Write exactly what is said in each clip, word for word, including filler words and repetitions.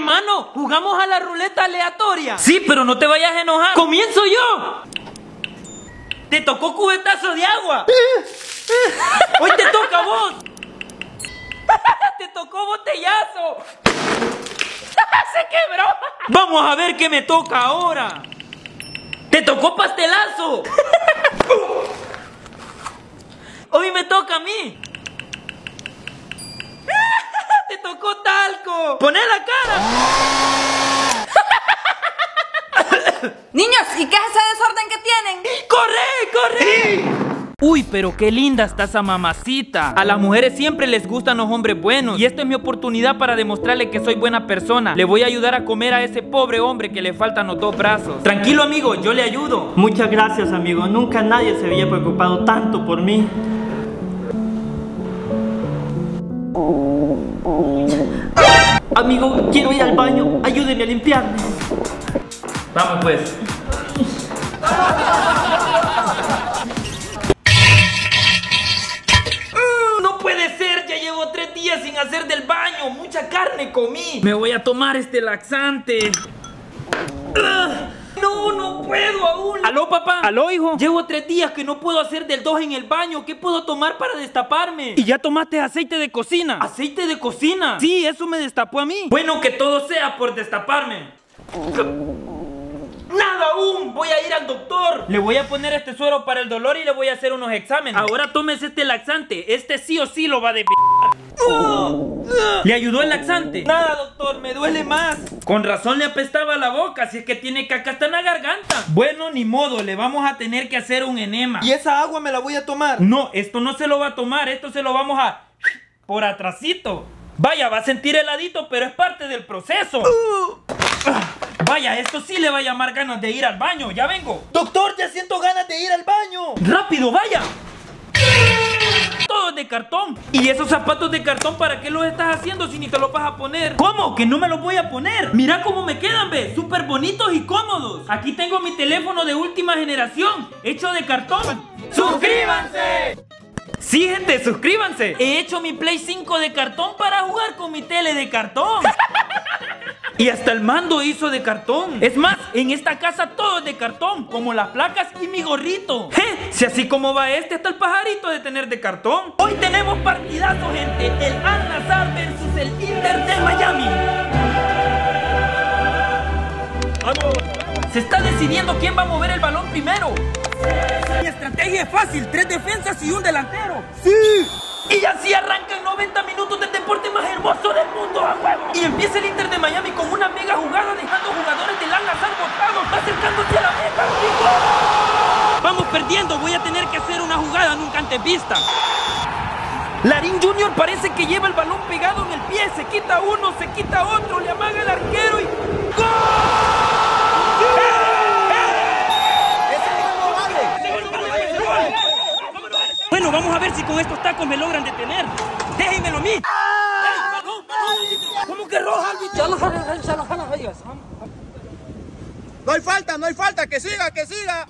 Hermano, ¿jugamos a la ruleta aleatoria? Sí, pero no te vayas a enojar. ¡Comienzo yo! Te tocó cubetazo de agua. Hoy te toca a vos. Te tocó botellazo. Se quebró. Vamos a ver qué me toca ahora. Te tocó pastelazo. Hoy me toca a mí. Te tocó talco. Poné la cara. Niños, ¿y qué es ese desorden que tienen? ¡Corre, corre! Uy, pero qué linda está esa mamacita. A las mujeres siempre les gustan los hombres buenos. Y esta es mi oportunidad para demostrarle que soy buena persona. Le voy a ayudar a comer a ese pobre hombre que le faltan los dos brazos. Tranquilo, amigo, yo le ayudo. Muchas gracias, amigo. Nunca nadie se había preocupado tanto por mí. Amigo, quiero ir al baño. Ayúdeme a limpiarme. Vamos pues. Mm, no puede ser, ya llevo tres días sin hacer del baño. Mucha carne comí. Me voy a tomar este laxante. Uh, no, no puedo aún. ¿Aló, papá? ¿Aló, hijo? Llevo tres días que no puedo hacer del dos en el baño. ¿Qué puedo tomar para destaparme? ¿Y ya tomaste aceite de cocina? ¿Aceite de cocina? Sí, eso me destapó a mí. Bueno, que todo sea por destaparme. ¡Nada aún! Voy a ir al doctor. Le voy a poner este suero para el dolor y le voy a hacer unos exámenes. Ahora tómese este laxante. Este sí o sí lo va a de p***. Uh, uh. ¿Le ayudó el laxante? Nada, doctor, me duele más. Con razón le apestaba la boca, si es que tiene caca hasta en la garganta. Bueno, ni modo, le vamos a tener que hacer un enema. ¿Y esa agua me la voy a tomar? No, esto no se lo va a tomar, esto se lo vamos a... por atrasito. Vaya, va a sentir heladito, pero es parte del proceso. Uh. Vaya, esto sí le va a llamar ganas de ir al baño. Ya vengo. Doctor, ya siento ganas de ir al baño. Rápido, vaya. Todo es de cartón. ¿Y esos zapatos de cartón para qué los estás haciendo si ni te los vas a poner? ¿Cómo? ¿Que no me los voy a poner? Mira cómo me quedan, ve. Súper bonitos y cómodos. Aquí tengo mi teléfono de última generación, hecho de cartón. ¡Suscríbanse! Sí, gente, suscríbanse. He hecho mi Play cinco de cartón para jugar con mi tele de cartón. Y hasta el mando hizo de cartón. Es más, en esta casa todo es de cartón, como las placas y mi gorrito. Je, si así como va este, hasta el pajarito de tener de cartón. Hoy tenemos partidazo, gente. El Al-Nassr versus el Inter de Miami. ¡Vamos! Se está decidiendo quién va a mover el balón primero. Mi estrategia es fácil, tres defensas y un delantero. ¡Sí! Y así arrancan noventa minutos del deporte más hermoso del mundo, a huevo. Y empieza el Inter de Miami con una mega jugada, dejando jugadores del Al-Nassr botados, acercándose a la meta. Vamos perdiendo, voy a tener que hacer una jugada nunca antes vista. Larín Junior parece que lleva el balón pegado en el pie, se quita uno, se quita otro, le amaga el arquero y... ¡gol! Bueno, vamos a ver si con estos tacos me logran detener. ¡Déjenmelo a mí! ¡Ah! ¿Cómo que roja, No hay falta, no hay falta, que siga, que siga.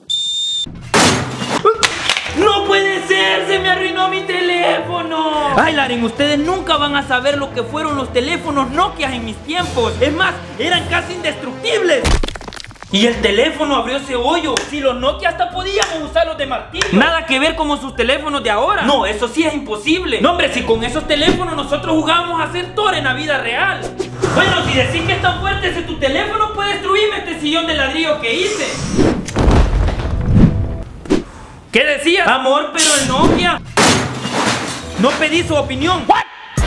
¡No puede ser! ¡Se me arruinó mi teléfono! Ay, Larín, ustedes nunca van a saber lo que fueron los teléfonos Nokia en mis tiempos. Es más, eran casi indestructibles. Y el teléfono abrió ese hoyo. Si los Nokia hasta podíamos usarlos de martillo. Nada que ver como sus teléfonos de ahora. No, eso sí es imposible. No, hombre, si con esos teléfonos nosotros jugábamos a ser Thor en la vida real. Bueno, si decís que es tan fuerte ese tu teléfono, puede destruirme este sillón de ladrillo que hice. ¿Qué decías? Amor, pero el Nokia. No pedí su opinión. ¿What?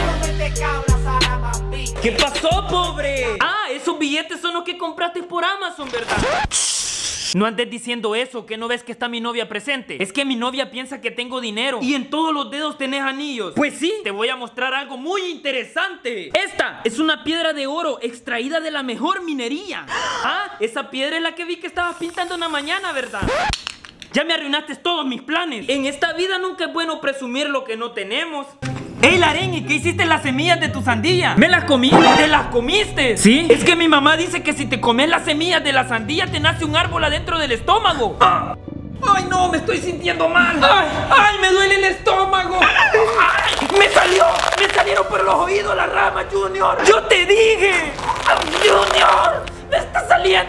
¿Qué pasó, pobre? Ah, esos billetes son los que compraste por Amazon, ¿verdad? No andes diciendo eso, que no ves que está mi novia presente. Es que mi novia piensa que tengo dinero y en todos los dedos tenés anillos. Pues sí, te voy a mostrar algo muy interesante. Esta es una piedra de oro extraída de la mejor minería. Ah, esa piedra es la que vi que estabas pintando una mañana, ¿verdad? Ya me arruinaste todos mis planes. En esta vida nunca es bueno presumir lo que no tenemos. ¡Ey, Larín! ¿Y qué hiciste en las semillas de tu sandía? ¿Me las comí? ¿Te las comiste? ¿Sí? Es que mi mamá dice que si te comes las semillas de la sandía te nace un árbol adentro del estómago. ¡Ah! ¡Ay, no! Me estoy sintiendo mal. ¡Ay! ¡Ay! ¡Me duele el estómago! ¡Ay! ¡Me salió! ¡Me salieron por los oídos las ramas, Junior! ¡Yo te dije! ¡Ay,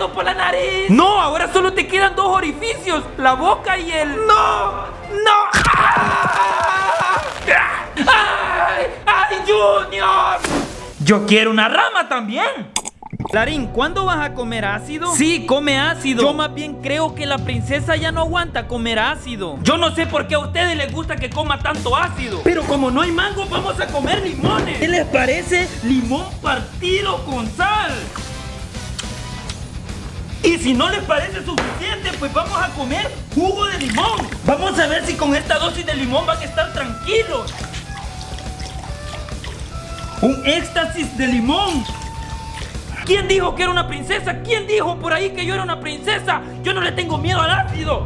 saliendo por la nariz. No, ahora solo te quedan dos orificios, la boca y el... ¡No! ¡No! ¡Ay! ¡Ay, Junior! Yo quiero una rama también. Larín, ¿cuándo vas a comer ácido? Sí, come ácido. Yo más bien creo que la princesa ya no aguanta comer ácido. Yo no sé por qué a ustedes les gusta que coma tanto ácido. Pero como no hay mango, vamos a comer limones. ¿Qué les parece? Limón partido con sal. Y si no les parece suficiente, pues vamos a comer jugo de limón. Vamos a ver si con esta dosis de limón van a estar tranquilos. Un éxtasis de limón. ¿Quién dijo que era una princesa? ¿Quién dijo por ahí que yo era una princesa? Yo no le tengo miedo al ácido.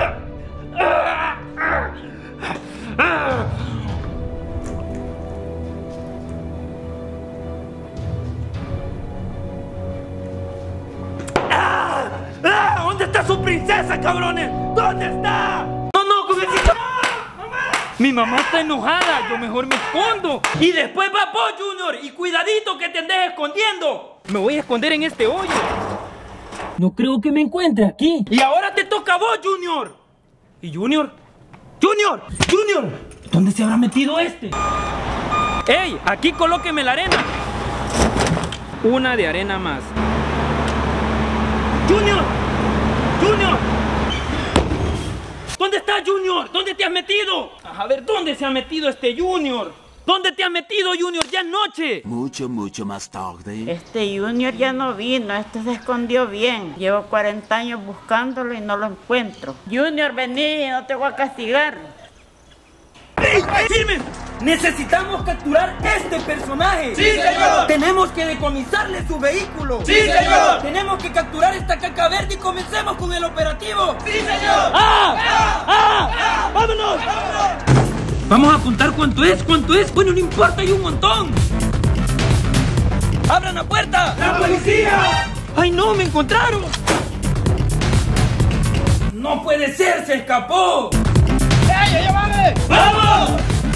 ¿Dónde está su princesa, cabrones? ¿Dónde está? No, no, con el... Mi mamá está enojada, yo mejor me escondo. Y después va vos, Junior, y cuidadito que te andes escondiendo. Me voy a esconder en este hoyo. No creo que me encuentre aquí. Y ahora te toca a vos, Junior. ¿Y Junior? ¡Junior! ¡Junior! ¿Dónde se habrá metido este? ¡Ey! Aquí colóqueme la arena. Una de arena más. ¡Junior! ¡Junior! ¿Dónde está Junior? ¿Dónde te has metido? A ver, ¿dónde se ha metido este Junior? ¿Dónde te has metido, Junior? ¡Ya es noche! Mucho, mucho más tarde. Este Junior ya no vino, este se escondió bien. Llevo cuarenta años buscándolo y no lo encuentro. Junior, vení, no te voy a castigar. ¡Ey! ¡Firmen! ¡Necesitamos capturar este personaje! ¡Sí, señor! ¡Tenemos que decomisarle su vehículo! ¡Sí, señor! ¡Tenemos que capturar esta caca verde y comencemos con el operativo! ¡Sí, señor! ¡Ah! ¡Ah! ¡Ah! ¡Ah! ¡Vámonos! ¡Vámonos! Vamos a apuntar cuánto es, cuánto es. Bueno, no importa, hay un montón. ¡Abran la puerta! ¡La policía! ¡Ay, no! ¡Me encontraron! ¡No puede ser! ¡Se escapó! ¡Ey, ya vale! ¡Vamos!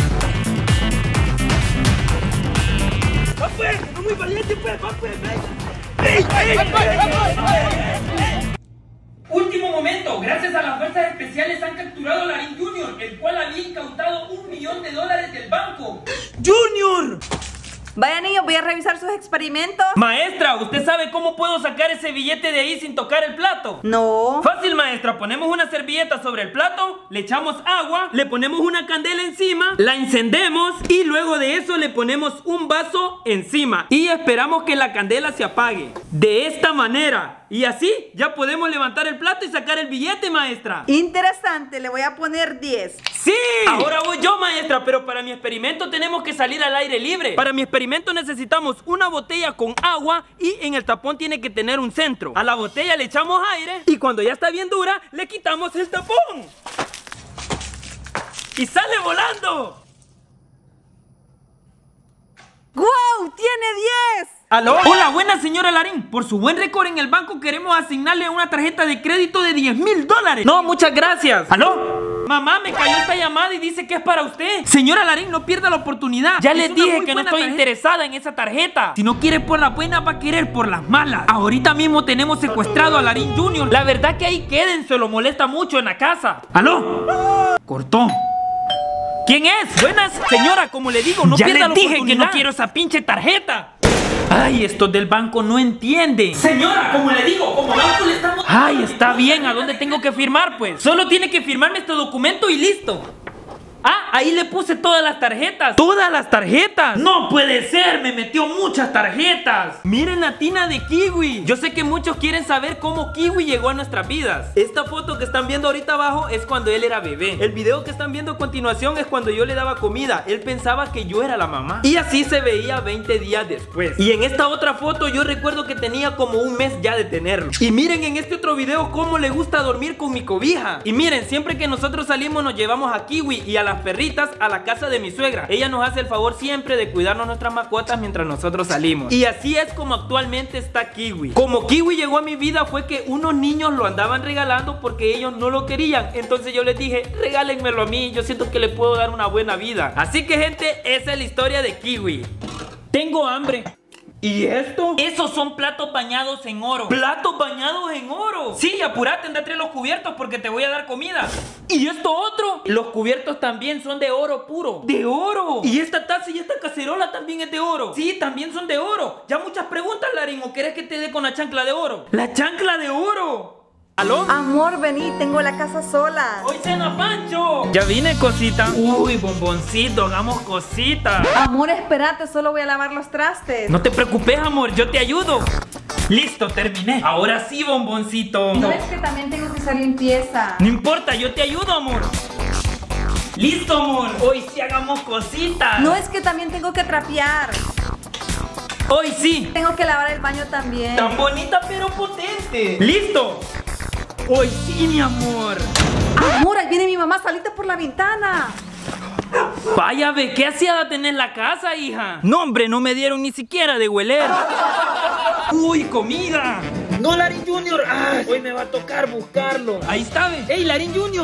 ¡Va pues! ¡No muy valiente pues! ¡Va pues! ¡Ey, ey, ¡Va pues! ey, ¡Va pues! ¡Va pues! Último momento, gracias a las fuerzas especiales han capturado a Larín Junior, el cual había incautado un millón de dólares del banco. ¡Junior! Vaya, niños, voy a revisar sus experimentos. Maestra, ¿usted sabe cómo puedo sacar ese billete de ahí sin tocar el plato? No. Fácil, maestra, ponemos una servilleta sobre el plato, le echamos agua, le ponemos una candela encima, la encendemos y luego de eso le ponemos un vaso encima y esperamos que la candela se apague. De esta manera. Y así ya podemos levantar el plato y sacar el billete, maestra. Interesante, le voy a poner diez. ¡Sí! Ahora voy yo, maestra, pero para mi experimento tenemos que salir al aire libre. Para mi experimento necesitamos una botella con agua y en el tapón tiene que tener un centro. A la botella le echamos aire y cuando ya está bien dura, le quitamos el tapón. ¡Y sale volando! ¡Guau! ¡Tiene diez! ¿Aló? Hola, buena señora Larín. Por su buen récord en el banco queremos asignarle una tarjeta de crédito de diez mil dólares. No, muchas gracias. ¿Aló? Mamá, me cayó esta llamada y dice que es para usted. Señora Larín, no pierda la oportunidad. Ya les dije que no estoy interesada en esa tarjeta. Si no quiere por las buenas, va a querer por las malas. Ahorita mismo tenemos secuestrado a Larín Junior. La verdad que ahí quédense, lo molesta mucho en la casa. ¿Aló? Cortó. ¿Quién es? Buenas, señora, como le digo, no ya pierda la les dije oportunidad. que no quiero esa pinche tarjeta. Ay, estos del banco no entienden. Señora, como le digo, como banco le estamos... Ay, está bien, ¿a dónde tengo que firmar, pues? Solo tiene que firmarme este documento y listo. Ah, ahí le puse todas las tarjetas. ¿Todas las tarjetas? ¡No puede ser! ¡Me metió muchas tarjetas! Miren la tina de Kiwi. Yo sé que muchos quieren saber cómo Kiwi llegó a nuestras vidas. Esta foto que están viendo ahorita abajo es cuando él era bebé. El video que están viendo a continuación es cuando yo le daba comida. Él pensaba que yo era la mamá. Y así se veía veinte días después. Y en esta otra foto yo recuerdo que tenía como un mes ya de tenerlo. Y miren en este otro video cómo le gusta dormir con mi cobija. Y miren, siempre que nosotros salimos nos llevamos a Kiwi y a la las perritas a la casa de mi suegra. Ella nos hace el favor siempre de cuidarnos nuestras mascotas mientras nosotros salimos. Y así es como actualmente está Kiwi. Como Kiwi llegó a mi vida fue que unos niños lo andaban regalando porque ellos no lo querían. Entonces yo les dije, regálenmelo a mí, yo siento que le puedo dar una buena vida. Así que gente, esa es la historia de Kiwi. Tengo hambre. ¿Y esto? Esos son platos bañados en oro. ¿Platos bañados en oro? Sí, apurate, anda a traer los cubiertos porque te voy a dar comida. ¿Y esto otro? Los cubiertos también son de oro puro. ¡De oro! ¿Y esta taza y esta cacerola también es de oro? Sí, también son de oro. Ya muchas preguntas, Larín, ¿o querés que te dé con la chancla de oro? ¡La chancla de oro! ¿Aló? Amor, vení, tengo la casa sola. ¡Hoy cena Pancho! Ya vine, cosita. Uy, bomboncito, hagamos cositas. Amor, espérate, solo voy a lavar los trastes. No te preocupes, amor, yo te ayudo. Listo, terminé. Ahora sí, bomboncito. No es que también tengo que hacer limpieza. No importa, yo te ayudo, amor. Listo, amor. Hoy sí hagamos cositas. No es que también tengo que trapear. Hoy sí. Tengo que lavar el baño también. Tan bonita pero potente. Listo. Hoy sí, mi amor. Amor, ahí viene mi mamá, salite por la ventana. Vaya, ve, ¿qué hacía tener la casa, hija? No, hombre, no me dieron ni siquiera de hueler. ¡Uy, comida! ¡No, Larín Junior! ¡Ay! Hoy me va a tocar buscarlo. Ahí está, ve. ¡Ey, Larín Junior!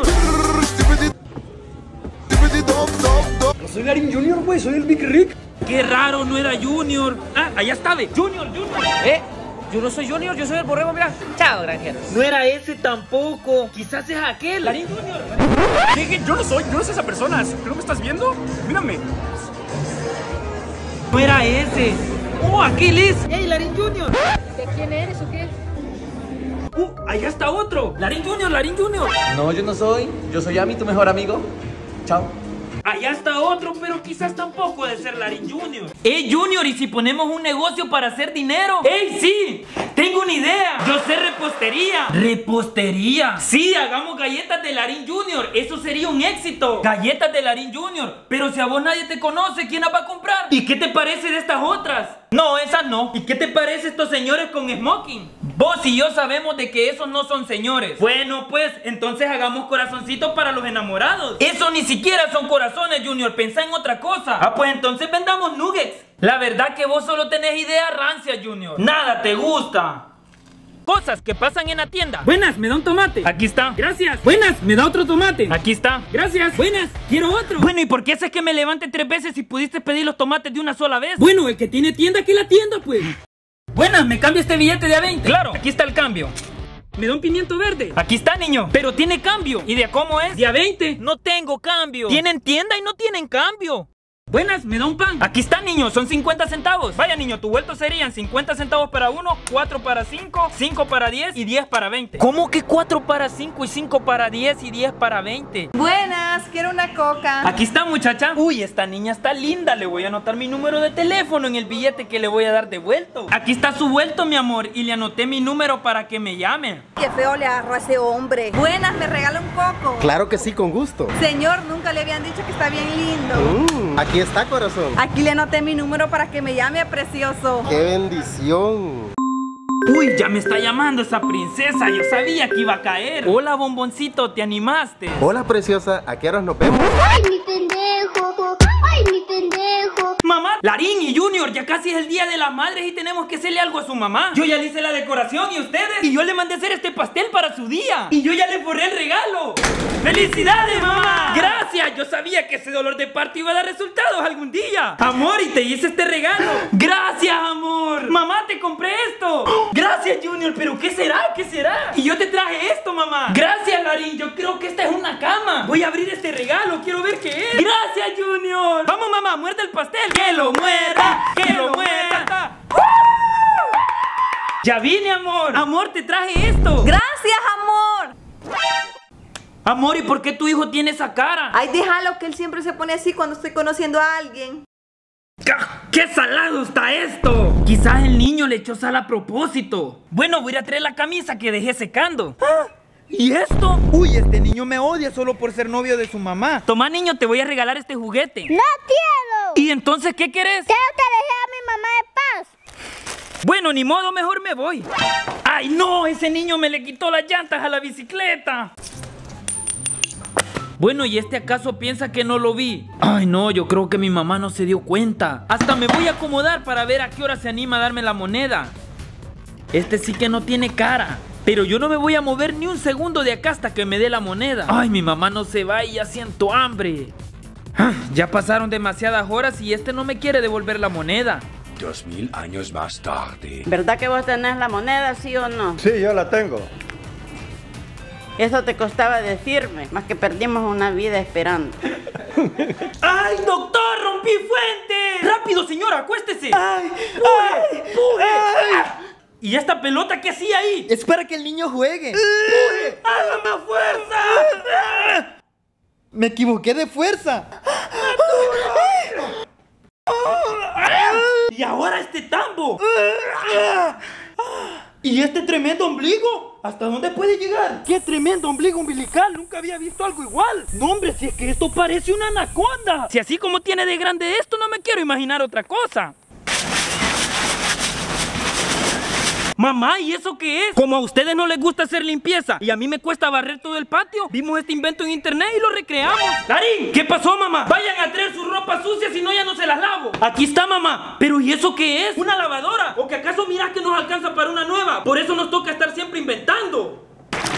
No soy Larín Junior, güey, soy el Big Rick. ¡Qué raro, no era Junior! ¡Ah, allá está, ve! ¡Junior, Junior! ¿Eh? Yo no soy Junior, yo soy el borrego, mira. Chao, granjeros. No era ese tampoco. Quizás es aquel. Larín Junior. ¿Qué? Yo no soy, yo no soy esa persona. ¿Pero me estás viendo? Mírame. No era ese. ¡Oh, aquel es! ¡Ey, Larín Junior! ¿De quién eres o qué? ¡Uh, allá está otro! ¡Larín Junior, Larín Junior! No, yo no soy. Yo soy Ami, tu mejor amigo. Chao. Allá está otro, pero quizás tampoco de ser Larín Junior. ¡Ey, Junior! ¿Y si ponemos un negocio para hacer dinero? ¡Ey, sí! ¡Tengo una idea! Yo sé repostería. ¿Repostería? Sí, hagamos galletas de Larín Junior. Eso sería un éxito. Galletas de Larín Junior. Pero si a vos nadie te conoce, ¿quién las va a comprar? ¿Y qué te parece de estas otras? No, esas no. ¿Y qué te parece estos señores con smoking? Vos y yo sabemos de que esos no son señores. Bueno, pues, entonces hagamos corazoncitos para los enamorados. Eso ni siquiera son corazones, Junior. Pensá en otra cosa. Ah, pues entonces vendamos nuggets. La verdad que vos solo tenés ideas rancias, Junior. Nada te gusta. Cosas que pasan en la tienda. Buenas, ¿me da un tomate? Aquí está. Gracias. Buenas, ¿me da otro tomate? Aquí está. Gracias. Buenas, quiero otro. Bueno, ¿y por qué haces que me levante tres veces si pudiste pedir los tomates de una sola vez? Bueno, el que tiene tienda, que la tienda, pues. Buenas, ¿me cambia este billete de a veinte? Claro, aquí está el cambio. ¿Me da un pimiento verde? Aquí está, niño. Pero tiene cambio. ¿Y de a cómo es? De a veinte. No tengo cambio. Tienen tienda y no tienen cambio. Buenas, ¿me da un pan? Aquí está, niño, son cincuenta centavos. Vaya, niño, tu vuelto serían cincuenta centavos para uno, cuatro para cinco, cinco para diez y diez para veinte. ¿Cómo que cuatro para cinco y cinco para diez y diez para veinte? Buenas, quiero una coca. Aquí está, muchacha. Uy, esta niña está linda. Le voy a anotar mi número de teléfono en el billete que le voy a dar de vuelto. Aquí está su vuelto, mi amor, y le anoté mi número para que me llame. Qué feo le agarró a ese hombre. Buenas, ¿me regala un coco? Claro que sí, con gusto. Señor, nunca le habían dicho que está bien lindo. Mm, aquí está, corazón. Aquí le anoté mi número para que me llame, precioso. ¡Qué bendición! Uy, ya me está llamando esa princesa. Yo sabía que iba a caer. Hola, bomboncito, ¿te animaste? Hola, preciosa, ¿a qué horas nos vemos? ¡Ay, mi pendejo! ¡Ay, mi pendejo! Mamá, Larín y Junior, ya casi es el día de las madres y tenemos que hacerle algo a su mamá. Yo ya le hice la decoración, ¿y ustedes? Y yo le mandé a hacer este pastel para su día. Y yo ya le forré el regalo. ¡Felicidades, mamá! Gracias, yo sabía que ese dolor de parto iba a dar resultados algún día. Amor, y te hice este regalo. Gracias, amor. Mamá, te compré esto. Gracias, Junior, pero ¿qué será? ¿Qué será? Y yo te traje esto, mamá. Gracias, Larín, yo creo que esta es una cama. Voy a abrir este regalo, quiero ver qué es. Gracias, Junior. Vamos, mamá, muerde el pastel. ¡Que lo muerda! ¡Que lo muerda! Ya vine, amor. Amor, te traje esto. Gracias, amor. Amor, ¿y por qué tu hijo tiene esa cara? Ay, déjalo, que él siempre se pone así cuando estoy conociendo a alguien. ¡Qué salado está esto! Quizás el niño le echó sal a propósito. Bueno, voy a ir a traer la camisa que dejé secando. ¿Ah? ¿Y esto? Uy, este niño me odia solo por ser novio de su mamá. Toma, niño, te voy a regalar este juguete. ¡No quiero! ¿Y entonces qué querés? Quiero que deje a mi mamá de paz. Bueno, ni modo, mejor me voy. ¡Ay, no! Ese niño me le quitó las llantas a la bicicleta. Bueno, ¿y este acaso piensa que no lo vi? Ay, no, yo creo que mi mamá no se dio cuenta. Hasta me voy a acomodar para ver a qué hora se anima a darme la moneda. Este sí que no tiene cara. Pero yo no me voy a mover ni un segundo de acá hasta que me dé la moneda. Ay, mi mamá no se va y ya siento hambre. Ah, ya pasaron demasiadas horas y este no me quiere devolver la moneda. Dos mil años más tarde. ¿Verdad que vos tenés la moneda, sí o no? Sí, yo la tengo. Eso te costaba decirme, más que perdimos una vida esperando. ¡Ay, doctor! ¡Rompí fuente! ¡Rápido, señora! ¡Acuéstese! ¡Ay! ¡Puje! ¡Puje! ¡Ay! ¿Y esta pelota qué hacía ahí? Es para que el niño juegue. ¡Puje! ¡Haga más fuerza! Me equivoqué de fuerza. ¡Y ahora este tambo! ¿Y este tremendo ombligo? ¿Hasta dónde puede llegar? ¡Qué tremendo ombligo umbilical! Nunca había visto algo igual. No, hombre, si es que esto parece una anaconda. Si así como tiene de grande esto, no me quiero imaginar otra cosa. Mamá, ¿y eso qué es? Como a ustedes no les gusta hacer limpieza y a mí me cuesta barrer todo el patio, vimos este invento en internet y lo recreamos. ¡Larín! ¿Qué pasó, mamá? Vayan a traer sus ropas sucias, si no ya no se las lavo. Aquí está, mamá. ¿Pero y eso qué es? ¿Una lavadora? ¿O que acaso mirás que nos alcanza para una nueva? Por eso nos toca estar siempre inventando.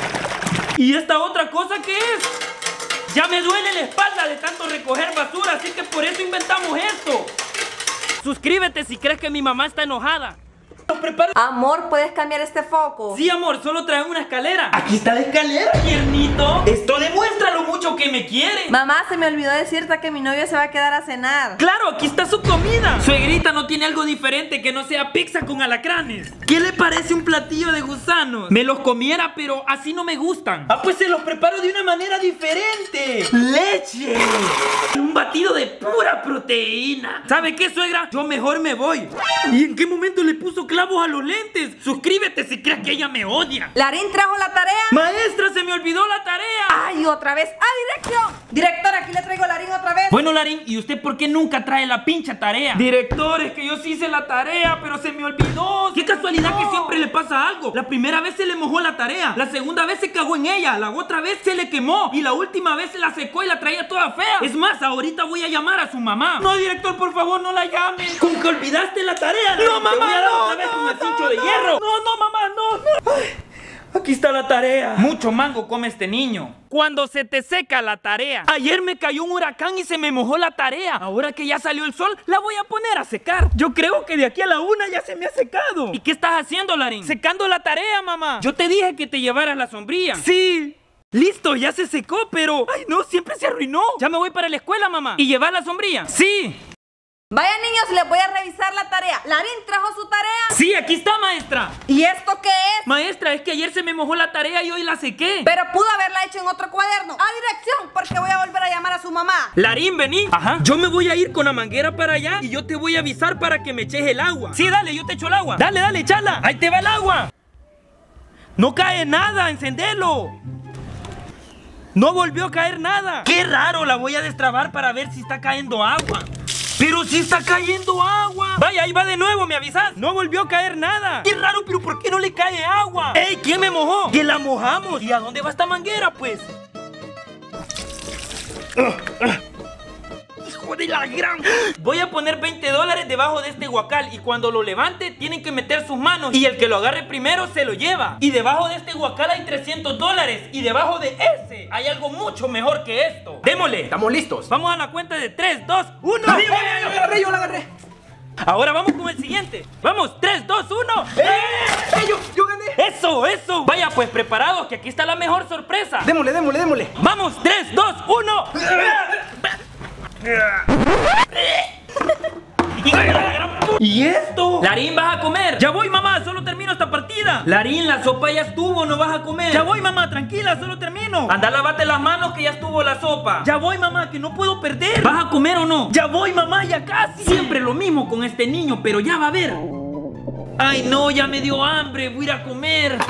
¿Y esta otra cosa qué es? Ya me duele la espalda de tanto recoger basura, así que por eso inventamos esto. Suscríbete si crees que mi mamá está enojada. Amor, ¿puedes cambiar este foco? Sí, amor, solo trae una escalera. Aquí está la escalera. Tiernito, esto demuestra lo mucho que me quiere. Mamá, se me olvidó decirte que mi novio se va a quedar a cenar. Claro, aquí está su comida. Suegrita no tiene algo diferente que no sea pizza con alacranes. ¿Qué le parece un platillo de gusanos? Me los comiera, pero así no me gustan. Ah, pues se los preparo de una manera diferente. ¡Leche! Un batido de pura proteína. ¿Sabe qué, suegra? Yo mejor me voy. ¿Y en qué momento le puso clavos a los lentes? Suscríbete si crees que ella me odia. ¿Larín trajo la tarea? Maestra, se me olvidó la tarea. ¡Ay, otra vez! ¡Ah, dirección! Director, aquí le traigo a Larín otra vez. Bueno, Larín, ¿y usted por qué nunca trae la pincha tarea? Director, es que yo sí hice la tarea, pero se me olvidó. Qué casualidad no. Que siempre le pasa algo. La primera vez se le mojó la tarea, la segunda vez se cagó en ella, la otra vez se le quemó y la última vez se la secó y la traía toda fea. Es más, ahorita voy a llamar a su mamá. No, director, por favor, no la llame. Con que olvidaste la tarea. No, no mamá, te voy a dar no, otra vez no, con el cincho no, de no, hierro. No, no, mamá, no, no. Ay. Aquí está la tarea. Mucho mango come este niño. Cuando se te seca la tarea. Ayer me cayó un huracán y se me mojó la tarea. Ahora que ya salió el sol, la voy a poner a secar. Yo creo que de aquí a la una ya se me ha secado. ¿Y qué estás haciendo, Larín? Secando la tarea, mamá. Yo te dije que te llevaras la sombrilla. Sí. Listo, ya se secó, pero... Ay, no, siempre se arruinó. Ya me voy para la escuela, mamá. ¿Y llevar la sombrilla? Sí. Vaya, niños, les voy a revisar la tarea. ¿Larín trajo su tarea? Sí, aquí está, maestra. ¿Y esto qué es? Maestra, es que ayer se me mojó la tarea y hoy la sequé. Pero pudo haberla hecho en otro cuaderno. A dirección, porque voy a volver a llamar a su mamá. Larín, vení. Ajá. Yo me voy a ir con la manguera para allá y yo te voy a avisar para que me eches el agua. Sí, dale, yo te echo el agua. Dale, dale, echala. Ahí te va el agua. No cae nada, encendelo. No volvió a caer nada. Qué raro, la voy a destrabar para ver si está cayendo agua. ¡Pero si está cayendo agua! Vaya, ahí va de nuevo, ¿me avisas? No volvió a caer nada. ¡Qué raro, pero ¿por qué no le cae agua? ¡Ey! ¿Quién me mojó? ¡Que la mojamos! ¿Y a dónde va esta manguera, pues? Uh, uh. ¡Hijo de la gran! Voy a poner veinte dólares debajo de este guacal y cuando lo levante tienen que meter sus manos y el que lo agarre primero se lo lleva. Y debajo de este guacal hay trescientos dólares y debajo de ese hay algo mucho mejor que esto. ¡Démosle! Estamos listos. Vamos a la cuenta de tres, dos, uno. ¡Sí, yo, yo, yo la agarré, yo la agarré! Ahora vamos con el siguiente. Vamos, tres, dos, uno. ¡Eh! ¡Eh! Yo, yo gané. Eso, eso. Vaya, pues preparados, que aquí está la mejor sorpresa. Démosle, démosle, démosle. Vamos, tres, dos, uno. ¿Y esto? Larín, ¿vas a comer? Ya voy, mamá, solo termino esta partida. Larín, la sopa ya estuvo, no vas a comer. Ya voy, mamá, tranquila, solo termino. Anda, lávate las manos que ya estuvo la sopa. Ya voy, mamá, que no puedo perder. ¿Vas a comer o no? Ya voy, mamá, ya casi. Siempre lo mismo con este niño, pero ya va a ver. Ay, no, ya me dio hambre, voy a ir a comer.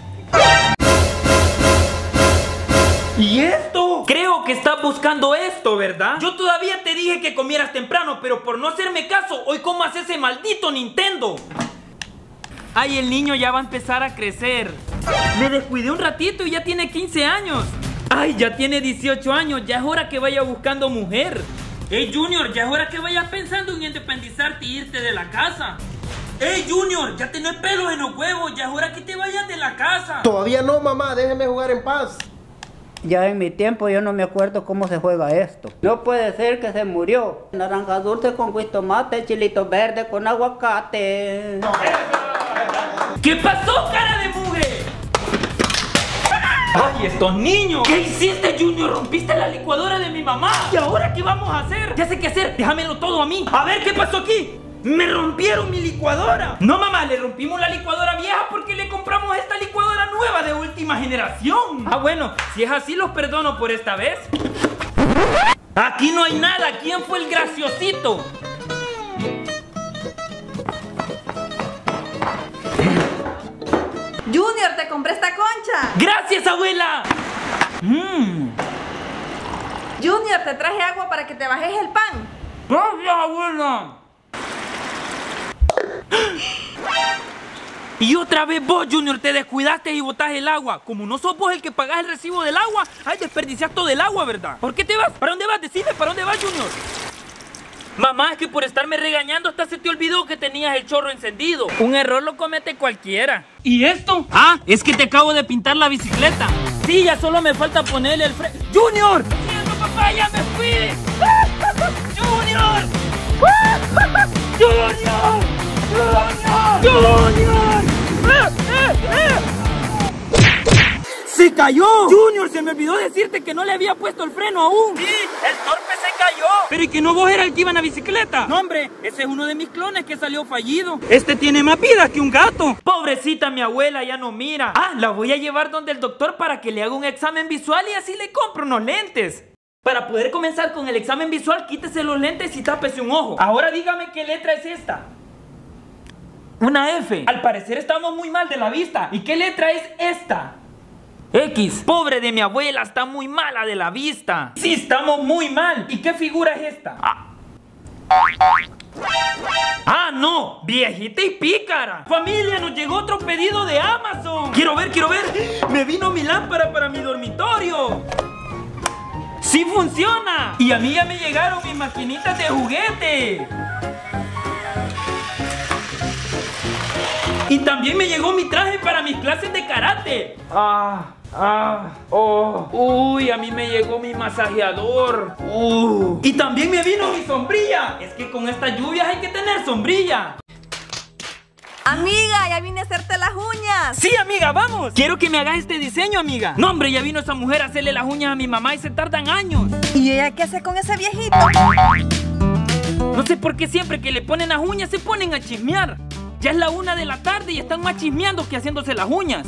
¿Y esto? Creo que estás buscando esto, ¿verdad? Yo todavía te dije que comieras temprano, pero por no hacerme caso, hoy comas ese maldito Nintendo. Ay, el niño ya va a empezar a crecer. Me descuidé un ratito y ya tiene quince años. Ay, ya tiene dieciocho años, ya es hora que vaya buscando mujer. Hey, Junior, ya es hora que vayas pensando en independizarte e irte de la casa. Hey, Junior, ya tenés pelos en los huevos, ya es hora que te vayas de la casa. Todavía no, mamá, déjeme jugar en paz. Ya en mi tiempo yo no me acuerdo cómo se juega esto. No puede ser que se murió. Naranja dulce con tomate, chilitos verdes con aguacate. ¿Qué pasó, cara de mugre? ¡Ay, estos niños! ¿Qué hiciste, Junior? Rompiste la licuadora de mi mamá. ¿Y ahora qué vamos a hacer? Ya sé qué hacer. Déjamelo todo a mí. A ver, ¿qué pasó aquí? ¡Me rompieron mi licuadora! No, mamá, le rompimos la licuadora vieja porque le compramos esta licuadora nueva de última generación. Ah, bueno, si es así los perdono por esta vez. Aquí no hay nada. ¿Quién fue el graciosito? Junior, te compré esta concha. ¡Gracias, abuela! Mm. Junior, te traje agua para que te bajes el pan. ¡Gracias, abuela! Y otra vez vos, Junior, te descuidaste y botás el agua. Como no sos vos el que pagás el recibo del agua, ay, desperdiciás todo el agua, ¿verdad? ¿Por qué te vas? ¿Para dónde vas? Decime, ¿para dónde vas, Junior? Mamá, es que por estarme regañando hasta se te olvidó que tenías el chorro encendido. Un error lo comete cualquiera. ¿Y esto? Ah, es que te acabo de pintar la bicicleta. Sí, ya solo me falta ponerle el freno. ¡Junior! ¡Siento, papá, ya me fui! ¡Junior! ¡Junior! ¡Junior! ¡Junior! ¡Eh, eh, eh! ¡Se cayó! ¡Junior! Se me olvidó decirte que no le había puesto el freno aún. Sí, el torpe se cayó. Pero ¿y que no vos eras el que iba en la bicicleta? No, hombre, ese es uno de mis clones que salió fallido. Este tiene más vida que un gato. Pobrecita, mi abuela ya no mira. Ah, la voy a llevar donde el doctor para que le haga un examen visual y así le compro unos lentes. Para poder comenzar con el examen visual, quítese los lentes y tápese un ojo. Ahora dígame qué letra es esta. Una F. Al parecer estamos muy mal de la vista. ¿Y qué letra es esta? X. Pobre de mi abuela, está muy mala de la vista. Sí, estamos muy mal. ¿Y qué figura es esta? Ah, ah no, viejita y pícara. Familia, nos llegó otro pedido de Amazon. Quiero ver, quiero ver. Me vino mi lámpara para mi dormitorio. ¡Sí funciona! Y a mí ya me llegaron mis maquinitas de juguete. Y también me llegó mi traje para mis clases de karate. Ah, ah, oh. Uy, a mí me llegó mi masajeador. Uh. Y también me vino mi sombrilla. Es que con estas lluvias hay que tener sombrilla. Amiga, ya vine a hacerte las uñas. Sí, amiga, vamos. Quiero que me hagas este diseño, amiga. No, hombre, ya vino esa mujer a hacerle las uñas a mi mamá y se tardan años. ¿Y ella qué hace con ese viejito? No sé por qué siempre que le ponen las uñas se ponen a chismear. Ya es la una de la tarde y están más chismeando que haciéndose las uñas.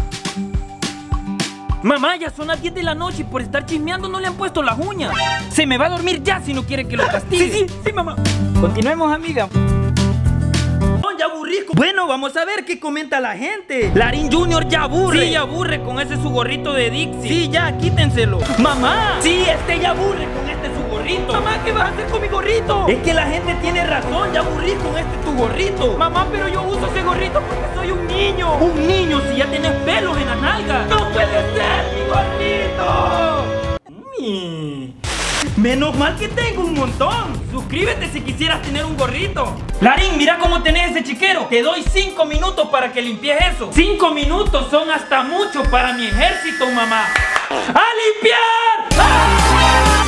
Mamá, ya son las diez de la noche y por estar chismeando no le han puesto las uñas. Se me va a dormir ya si no quiere que lo castigue. Sí, sí, sí, mamá. Continuemos, amiga. Ya aburrí. Bueno, vamos a ver qué comenta la gente. Larín Junior ya aburre. Sí, ya aburre con ese su gorrito de Dixie. Sí, ya, quítenselo. Mamá, sí, este ya aburre con este su gorrito. Mamá, ¿qué vas a hacer con mi gorrito? Es que la gente tiene razón, ya aburrí con este tu gorrito. Mamá, pero yo uso ese gorrito porque soy un niño. Un niño si ya tienes pelos en la nalga. ¡No puede ser, mi gorrito! Mm. Menos mal que tengo un montón. Suscríbete si quisieras tener un gorrito. Larín, mira cómo tenés ese chiquero. Te doy cinco minutos para que limpies eso. Cinco minutos son hasta mucho para mi ejército, mamá. ¡A limpiar! ¡Ah!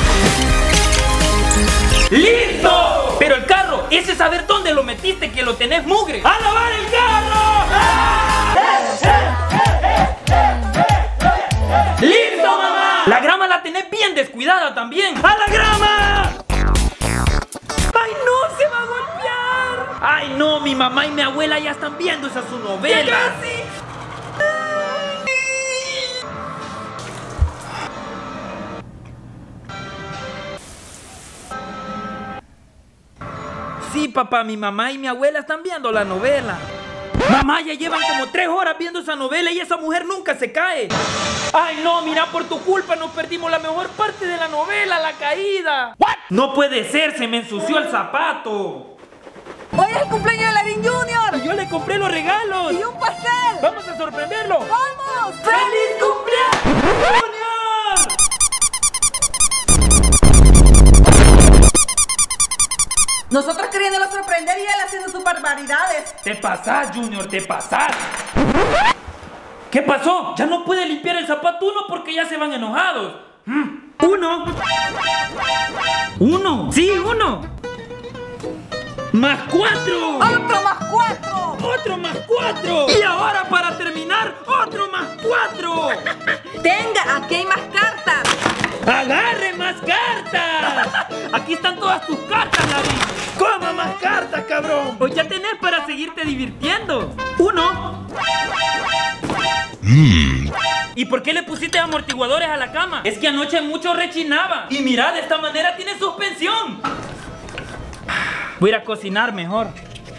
¡Listo! Pero el carro, ese saber dónde lo metiste que lo tenés mugre. ¡A lavar el carro! ¡Ah! ¡Eh, eh, eh, eh, eh, eh! ¡Listo, mamá! La grama la tenés bien descuidada también. ¡A la grama! ¡Ay, no! ¡Se va a golpear! ¡Ay, no! Mi mamá y mi abuela ya están viendo esa su novela. ¡Ya casi! Sí, papá, mi mamá y mi abuela están viendo la novela. Mamá, ya llevan como tres horas viendo esa novela y esa mujer nunca se cae. Ay, no, mira, por tu culpa nos perdimos la mejor parte de la novela, la caída. ¿What? No puede ser, se me ensució el zapato. Hoy es el cumpleaños de Larín Junior. Yo le compré los regalos. Y un pastel. Vamos a sorprenderlo. ¡Vamos! ¡Feliz cumpleaños, Junior! Nosotros queriéndolo sorprender y él haciendo sus barbaridades. Te pasás, Junior, te pasás. ¿Qué pasó? Ya no puede limpiar el zapato uno porque ya se van enojados. Mm. Uno. Uno. Sí, uno. Más cuatro. Otro más cuatro. Otro más cuatro. Y ahora para terminar, otro más cuatro. Tenga, aquí hay más cartas. ¡Agarre más cartas! Aquí están todas tus cartas, Larín. ¡Coma más cartas, cabrón! Pues ya tenés para seguirte divirtiendo. Uno. Mm. ¿Y por qué le pusiste amortiguadores a la cama? Es que anoche mucho rechinaba. Y mira, de esta manera tiene suspensión. Voy a ir a cocinar mejor.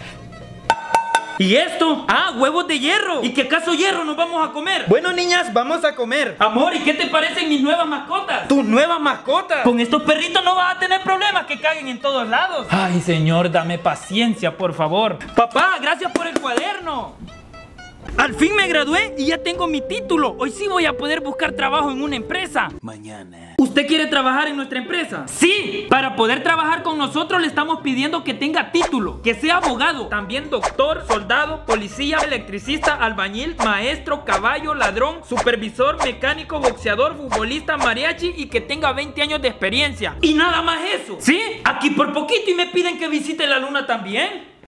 ¿Y esto? Ah, huevos de hierro. ¿Y qué acaso hierro nos vamos a comer? Bueno, niñas, vamos a comer. Amor, ¿y qué te parecen mis nuevas mascotas? ¿Tus nuevas mascotas? Con estos perritos no vas a tener problemas que caguen en todos lados. Ay, señor, dame paciencia, por favor. Papá, gracias por el cuaderno. Al fin me gradué y ya tengo mi título. Hoy sí voy a poder buscar trabajo en una empresa. Mañana. ¿Usted quiere trabajar en nuestra empresa? Sí. Para poder trabajar con nosotros le estamos pidiendo que tenga título, que sea abogado, también doctor, soldado, policía, electricista, albañil, maestro, caballo, ladrón, supervisor, mecánico, boxeador, futbolista, mariachi y que tenga veinte años de experiencia. Y nada más eso. ¿Sí? Aquí por poquito y me piden que visite la luna también.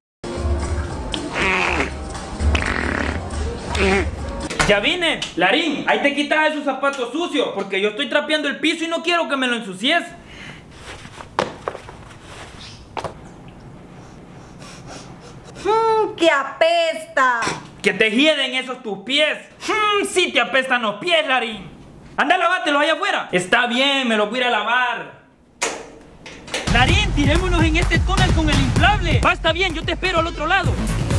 Ya vine. Larín, ahí te quitas esos zapatos sucios porque yo estoy trapeando el piso y no quiero que me lo ensucies. Mmm, que apesta. Que te hieden esos tus pies. Mmm, sí te apestan los pies, Larín. Anda, lávatelos allá afuera. Está bien, me los voy a ir a lavar. Larín, tirémonos en este túnel con el inflable. Va, está bien, yo te espero al otro lado.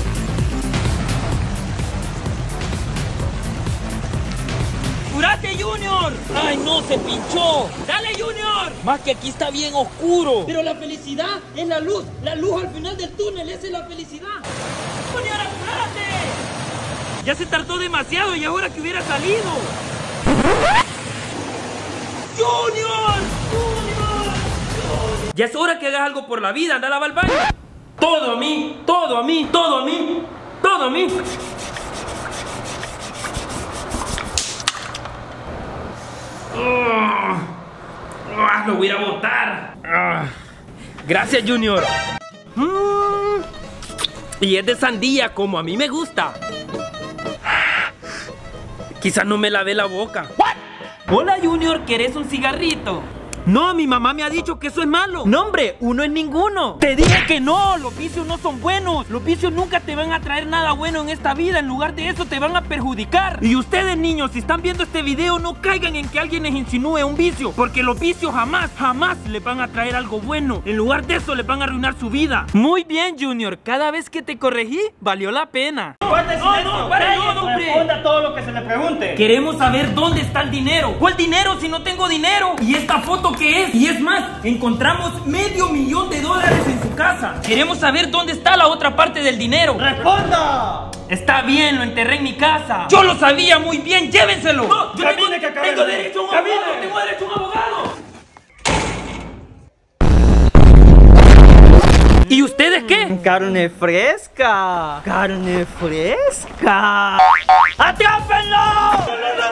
¡Apúrate, Junior! ¡Ay, no, se pinchó! ¡Dale, Junior! Más que aquí está bien oscuro. Pero la felicidad es la luz. La luz al final del túnel, esa es la felicidad. ¡Junior, apúrate! Ya se tardó demasiado y ahora que hubiera salido. ¡Junior! ¡Junior! ¡Junior! Ya es hora que hagas algo por la vida. Anda a lavar el baño. Todo a mí, todo a mí, todo a mí, todo a mí. Oh, oh, lo voy a ir a botar. Oh. Gracias, Junior. Mm. Y es de sandía, como a mí me gusta. Quizás no me lavé la boca. What? Hola, Junior, ¿querés un cigarrito? No, mi mamá me ha dicho que eso es malo. No, hombre, uno es ninguno. Te dije que no, los vicios no son buenos. Los vicios nunca te van a traer nada bueno en esta vida. En lugar de eso te van a perjudicar. Y ustedes, niños, si están viendo este video, no caigan en que alguien les insinúe un vicio, porque los vicios jamás, jamás les van a traer algo bueno. En lugar de eso les van a arruinar su vida. Muy bien, Junior, cada vez que te corregí, valió la pena. ¡Guarda silencio! No, no, para yo, hombre. Responda todo lo que se le pregunte. Queremos saber dónde está el dinero. ¿Cuál dinero si no tengo dinero? ¿Y esta foto qué es? Y es más, encontramos medio millón de dólares en su casa. Queremos saber dónde está la otra parte del dinero. ¡Responda! Está bien, lo enterré en mi casa. Yo lo sabía muy bien, llévenselo. No, yo tengo, que tengo derecho a un abogado. Tengo derecho a un abogado. ¿Y ustedes qué? Carne fresca. Carne fresca. ¡Atrápenlo!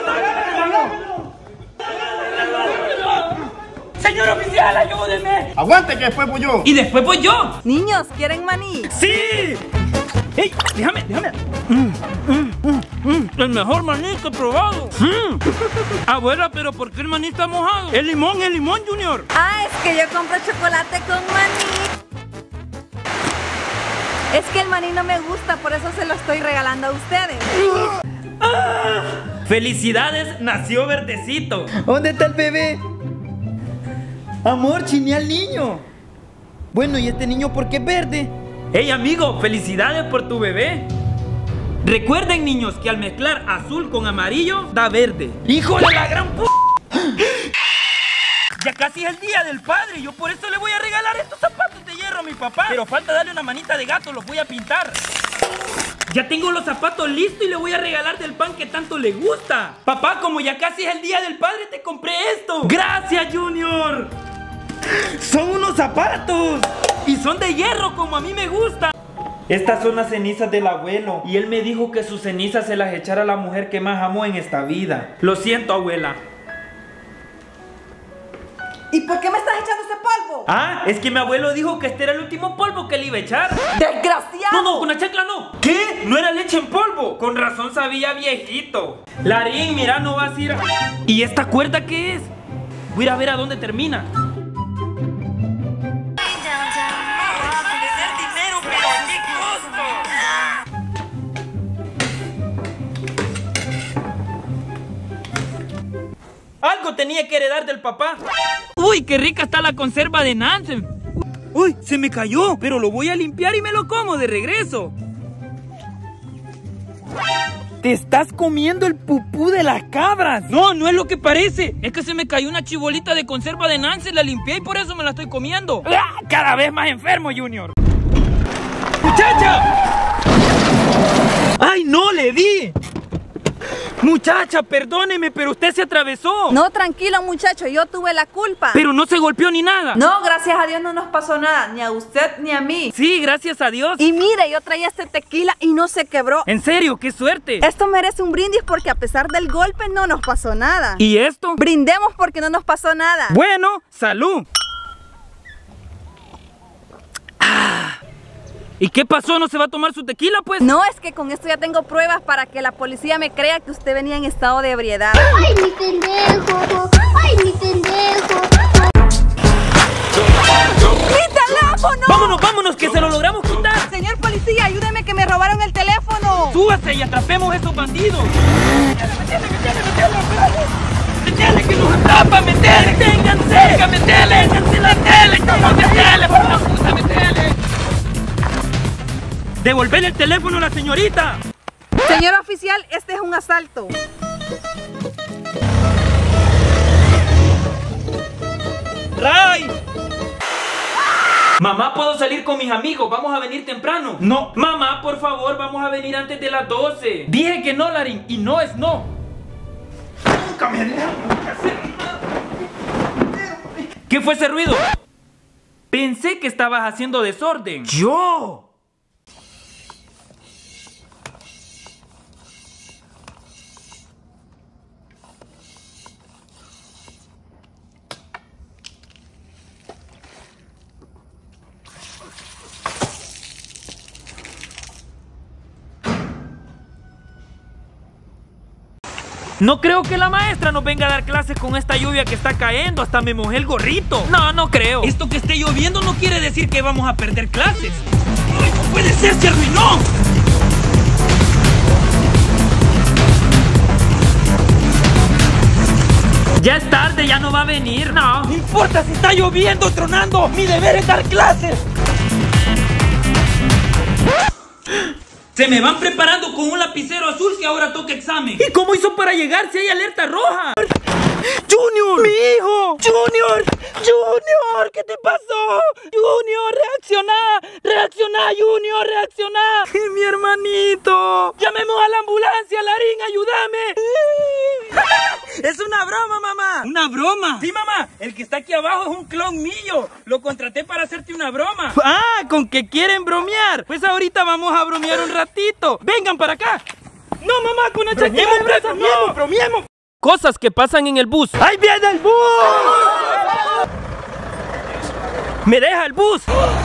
Señor oficial, ayúdeme. Aguante que después voy yo. Y después voy yo. Niños, ¿quieren maní? ¡Sí! ¡Ey! Déjame, déjame. Mm, mm, mm, mm. El mejor maní que he probado. Mm. Abuela, pero ¿por qué el maní está mojado? El limón, el limón, Junior. Ah, es que yo compro chocolate con maní. Es que el maní no me gusta, por eso se lo estoy regalando a ustedes. Ah. ¡Felicidades! Nació verdecito. ¿Dónde está el bebé? Amor, chiné al niño. Bueno, ¿y este niño por qué es verde? Hey, amigo, felicidades por tu bebé. Recuerden, niños, que al mezclar azul con amarillo da verde. ¡Hijo de la gran p***! Ya casi es el día del padre. Yo por eso le voy a regalar estos zapatos de hierro a mi papá. Pero falta darle una manita de gato, los voy a pintar. Ya tengo los zapatos listos y le voy a regalar del pan que tanto le gusta. Papá, como ya casi es el día del padre, te compré esto. ¡Gracias, Junior! ¡Son unos zapatos! Y son de hierro como a mí me gusta. Estas son las cenizas del abuelo. Y él me dijo que sus cenizas se las echara a la mujer que más amó en esta vida. Lo siento, abuela. ¿Y por qué me estás echando ese polvo? Ah, es que mi abuelo dijo que este era el último polvo que le iba a echar. ¡Desgraciado! No, no, con la chancla no. ¿Qué? ¿No era leche en polvo? Con razón sabía viejito. Larín, mira, no vas a ir a... ¿Y esta cuerda qué es? Voy a ir a ver a dónde termina. Algo tenía que heredar del papá. Uy, qué rica está la conserva de Nansen. Uy, se me cayó, pero lo voy a limpiar y me lo como de regreso. Te estás comiendo el pupú de las cabras. No, no es lo que parece. Es que se me cayó una chibolita de conserva de Nansen, la limpié y por eso me la estoy comiendo. ¡Ah! Cada vez más enfermo, Junior. ¡Muchacha! ¡Ay, no, le di! Muchacha, perdóneme, pero usted se atravesó. No, tranquilo, muchacho, yo tuve la culpa. Pero no se golpeó ni nada. No, gracias a Dios no nos pasó nada, ni a usted ni a mí. Sí, gracias a Dios. Y mire, yo traía este tequila y no se quebró. ¿En serio? ¡Qué suerte! Esto merece un brindis porque a pesar del golpe no nos pasó nada. ¿Y esto? Brindemos porque no nos pasó nada. Bueno, salud. Ah. ¿Y qué pasó? ¿No se va a tomar su tequila, pues? No, es que con esto ya tengo pruebas para que la policía me crea que usted venía en estado de ebriedad. ¡Ay, mi pendejo! ¡Ay, mi pendejo! ¡Mi teléfono! ¡Vámonos, vámonos, que se lo logramos quitar! Señor policía, ayúdeme que me robaron el teléfono. ¡Súbase y atrapemos a esos bandidos! ¡Metele, metele, metele! ¡Metele, que nos atrapa! ¡Metele! ¡Ténganse! ¡Metele! ¡Ténganse la tele! ¡Metele, por la puta, metele! ¡Devolverle el teléfono a la señorita! Señor oficial, este es un asalto. ¡Ray! Mamá, ¿puedo salir con mis amigos? Vamos a venir temprano. No. Mamá, por favor, vamos a venir antes de las doce. Dije que no, Larín, y no es no. Nunca me dejan hacer nada. ¿Qué fue ese ruido? Pensé que estabas haciendo desorden. ¡Yo! No creo que la maestra nos venga a dar clases con esta lluvia que está cayendo. Hasta me mojé el gorrito. No, no creo. Esto que esté lloviendo no quiere decir que vamos a perder clases. ¡Ay, no puede ser! ¡Se arruinó! Ya es tarde, ya no va a venir. No. No importa si está lloviendo, tronando. Mi deber es dar clases. Se me van preparando con un lapicero azul si ahora toca examen. ¿Y cómo hizo para llegar si hay alerta roja? ¡Junior! ¡Mi hijo! ¡Junior! ¡Junior! ¿Qué te pasó? ¡Junior! ¡Reacciona! ¡Reacciona, Junior! ¡Reacciona! ¡Mi hermanito! ¡Llamemos a la ambulancia! ¡Larín, ayúdame! ¡Es una broma, mamá! ¿Una broma? Sí, mamá. El que está aquí abajo es un clon mío. Lo contraté para hacerte una broma. ¡Ah! ¿Con que quieren bromear? Pues ahorita vamos a bromear un ratito. ¡Vengan para acá! ¡No, mamá! ¡Con una chaqueta de brazos! ¡Bromiemos! ¡Bromiemos! Cosas que pasan en el bus. ¡Ahí viene el bus! ¡Me deja el bus!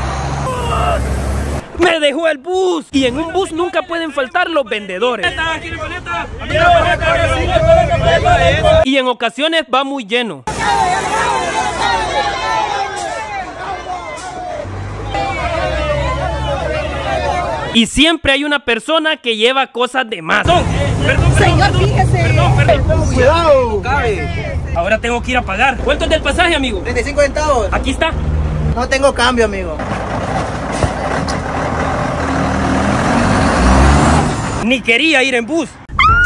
¡Me dejó el bus! Y en un bus nunca pueden faltar los vendedores. Y en ocasiones va muy lleno. Y siempre hay una persona que lleva cosas de más. Perdón, perdón, señor, fíjese. Perdón, perdón. Cuidado. Ahora tengo que ir a pagar. ¿Cuánto es del pasaje, amigo? treinta y cinco centavos. Aquí está. No tengo cambio, amigo. Ni quería ir en bus.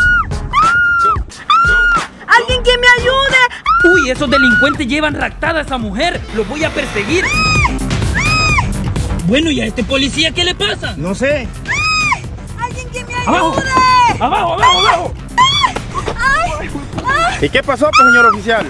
¡Alguien que me ayude! Uy, esos delincuentes llevan raptada a esa mujer. Los voy a perseguir. Bueno, ¿y a este policía qué le pasa? No sé. ¡Alguien que me ayude! ¡Abajo! ¡Abajo, abajo, abajo! ¡Ay! ¡Ay! ¿Y qué pasó, pues, señor oficial?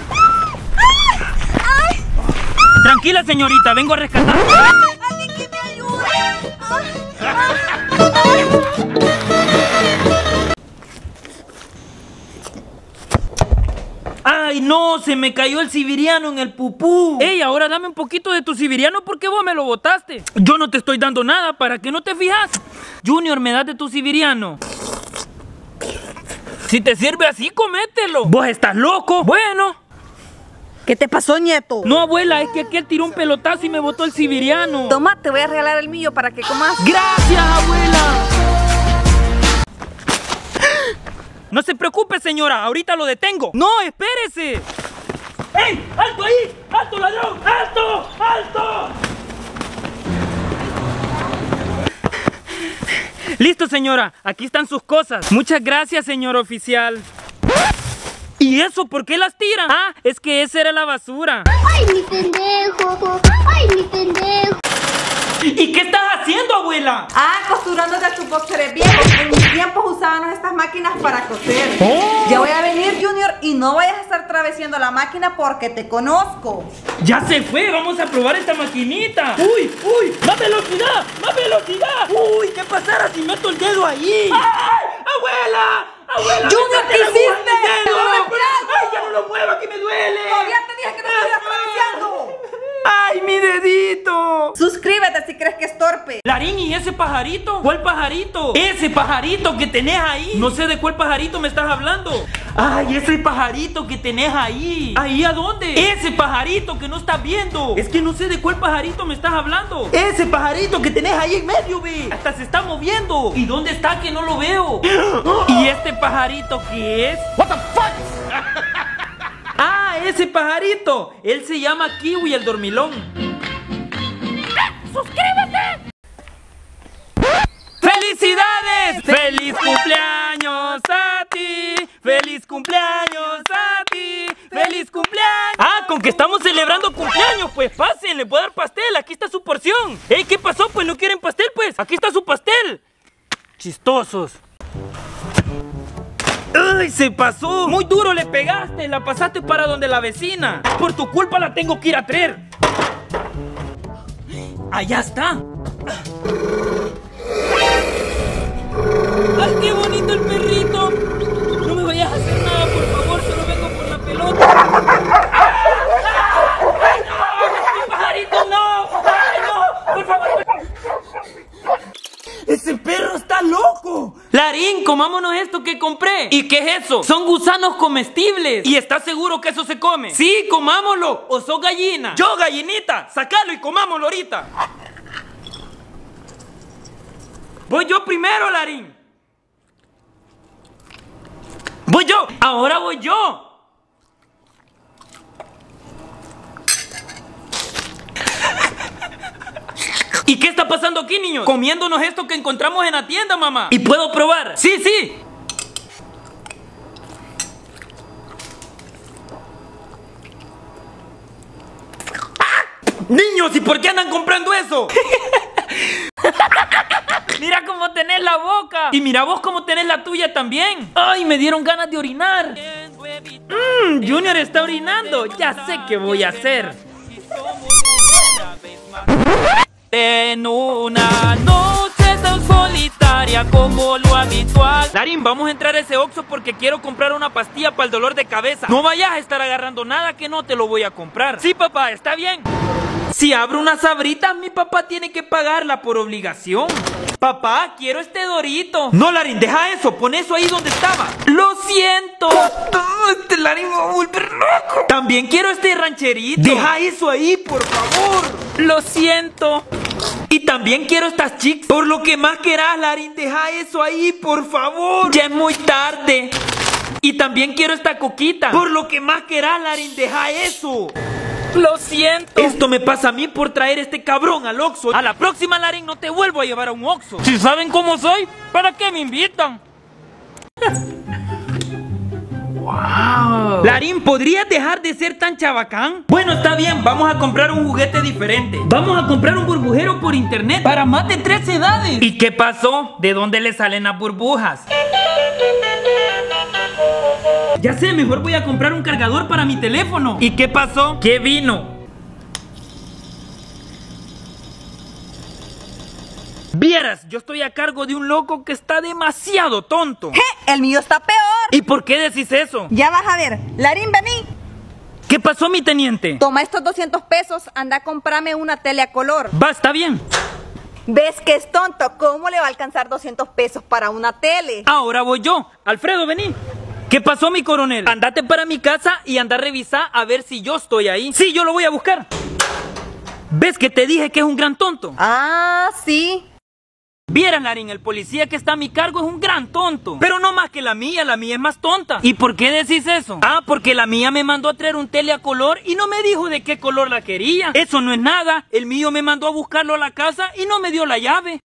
¡Ay! Tranquila, señorita, vengo a rescatar. ¡Alguien que me ayude! ¡Ay! ¡Ay, no! Se me cayó el sibiriano en el pupú. ¡Ey, ahora dame un poquito de tu sibiriano porque vos me lo botaste! Yo no te estoy dando nada, ¿para qué no te fijas? Junior, ¿me das de tu sibiriano? Si te sirve así, comételo. ¿Vos estás loco? Bueno. ¿Qué te pasó, nieto? No, abuela, es que aquel tiró un pelotazo y me botó el sibiriano. Toma, te voy a regalar el mío para que comas. ¡Gracias, abuela! No se preocupe, señora, ahorita lo detengo. ¡No, espérese! ¡Ey! ¡Alto ahí! ¡Alto, ladrón! ¡Alto! ¡Alto! Listo, señora, aquí están sus cosas. Muchas gracias, señor oficial. ¿Y eso por qué las tiran? Ah, es que esa era la basura. ¡Ay, mi pendejo! ¡Ay, mi pendejo! ¿Y qué estás haciendo, abuela? Ah, costurando de tus boxeres viejos. En mis tiempos usábamos estas máquinas para coser. Oh. Ya voy a venir, Junior, y no vayas a estar travesiendo la máquina porque te conozco. Ya se fue, vamos a probar esta maquinita. ¡Uy, uy! ¡Más velocidad! ¡Más velocidad! ¡Uy! ¿Qué pasará si meto el dedo ahí? ¡Ay! ¡Abuela! ¡Abuela! ¡Junior, qué hiciste! ¡Ay, ya no lo muevo, que me duele! Todavía te dije que no estuvieras travesando. ¡Ay, mi dedito! Suscríbete si crees que es torpe. Larín, ¿y ese pajarito? ¿Cuál pajarito? Ese pajarito que tenés ahí. No sé de cuál pajarito me estás hablando. ¡Ay, ese pajarito que tenés ahí! ¿Ahí a dónde? Ese pajarito que no estás viendo. Es que no sé de cuál pajarito me estás hablando. Ese pajarito que tenés ahí en medio, ve. Hasta se está moviendo. ¿Y dónde está que no lo veo? ¿Y este pajarito qué es? What the fuck? Ah, ese pajarito. Él se llama Kiwi el dormilón. ¡Suscríbete! ¡Felicidades! ¡Feliz cumpleaños a ti! ¡Feliz cumpleaños a ti! ¡Feliz cumpleaños! Ah, con que estamos celebrando cumpleaños, pues pasen, les voy a dar pastel, aquí está su porción. Ey, ¿qué pasó? Pues no quieren pastel, pues aquí está su pastel. Chistosos. ¡Ay, se pasó! Muy duro le pegaste, la pasaste para donde la vecina. Por tu culpa la tengo que ir a traer. ¡Allá está! ¡Ay, qué bonito el perrito! No me vayas a hacer nada, por favor, solo vengo por la pelota. ¡Ay, no! ¡Mi pajarito, no! ¡Ay, no! ¡Por favor! ¡Ese perro está loco! Larín, comámonos esto que compré. ¿Y qué es eso? Son gusanos comestibles. ¿Y estás seguro que eso se come? Sí, comámoslo. ¿O sos gallina? Yo, gallinita, sacalo y comámoslo ahorita. Voy yo primero, Larín. Voy yo. Ahora voy yo. ¿Y qué está pasando aquí, niños? Comiéndonos esto que encontramos en la tienda, mamá. ¿Y puedo probar? Sí, sí. ¡Ah! Niños, ¿y por qué andan comprando eso? Mira cómo tenés la boca. Y mira vos cómo tenés la tuya también. Ay, me dieron ganas de orinar. Mmm, Junior está orinando. Ya sé qué voy a hacer. En una noche tan solitaria como lo habitual. Larín, vamos a entrar a ese Oxxo porque quiero comprar una pastilla para el dolor de cabeza. No vayas a estar agarrando nada que no te lo voy a comprar. Sí, papá, está bien. Si abro unas sabritas, mi papá tiene que pagarla por obligación. Papá, quiero este dorito. No, Larín, deja eso, pon eso ahí donde estaba. Lo siento. Oh, este Larín me va a volver loco. También quiero este rancherito. Deja eso ahí, por favor. Lo siento. Y también quiero estas chicks. Por lo que más querás, Larín, deja eso ahí, por favor. Ya es muy tarde. Y también quiero esta coquita. Por lo que más querás, Larín, deja eso. Lo siento. Esto me pasa a mí por traer este cabrón al Oxxo. A la próxima, Larín, no te vuelvo a llevar a un Oxxo. Si saben cómo soy, ¿para qué me invitan? Wow. Larín, ¿podrías dejar de ser tan chabacán? Bueno, está bien, vamos a comprar un juguete diferente. Vamos a comprar un burbujero por internet para más de tres edades. ¿Y qué pasó? ¿De dónde le salen las burbujas? Ya sé, mejor voy a comprar un cargador para mi teléfono. ¿Y qué pasó? ¿Qué vino? Bien. Vieras, yo estoy a cargo de un loco que está demasiado tonto. ¿Qué? El mío está peor. ¿Y por qué decís eso? Ya vas a ver. Larín, vení. ¿Qué pasó, mi teniente? Toma estos doscientos pesos, anda a comprarme una tele a color. Va, está bien. ¿Ves que es tonto? ¿Cómo le va a alcanzar doscientos pesos para una tele? Ahora voy yo. Alfredo, vení. ¿Qué pasó, mi coronel? Andate para mi casa y anda a revisar a ver si yo estoy ahí. Sí, yo lo voy a buscar. ¿Ves que te dije que es un gran tonto? Ah, sí. Vieran, Larín, el policía que está a mi cargo es un gran tonto. Pero no más que la mía, la mía es más tonta. ¿Y por qué decís eso? Ah, porque la mía me mandó a traer un tele a color y no me dijo de qué color la quería. Eso no es nada. El mío me mandó a buscarlo a la casa y no me dio la llave.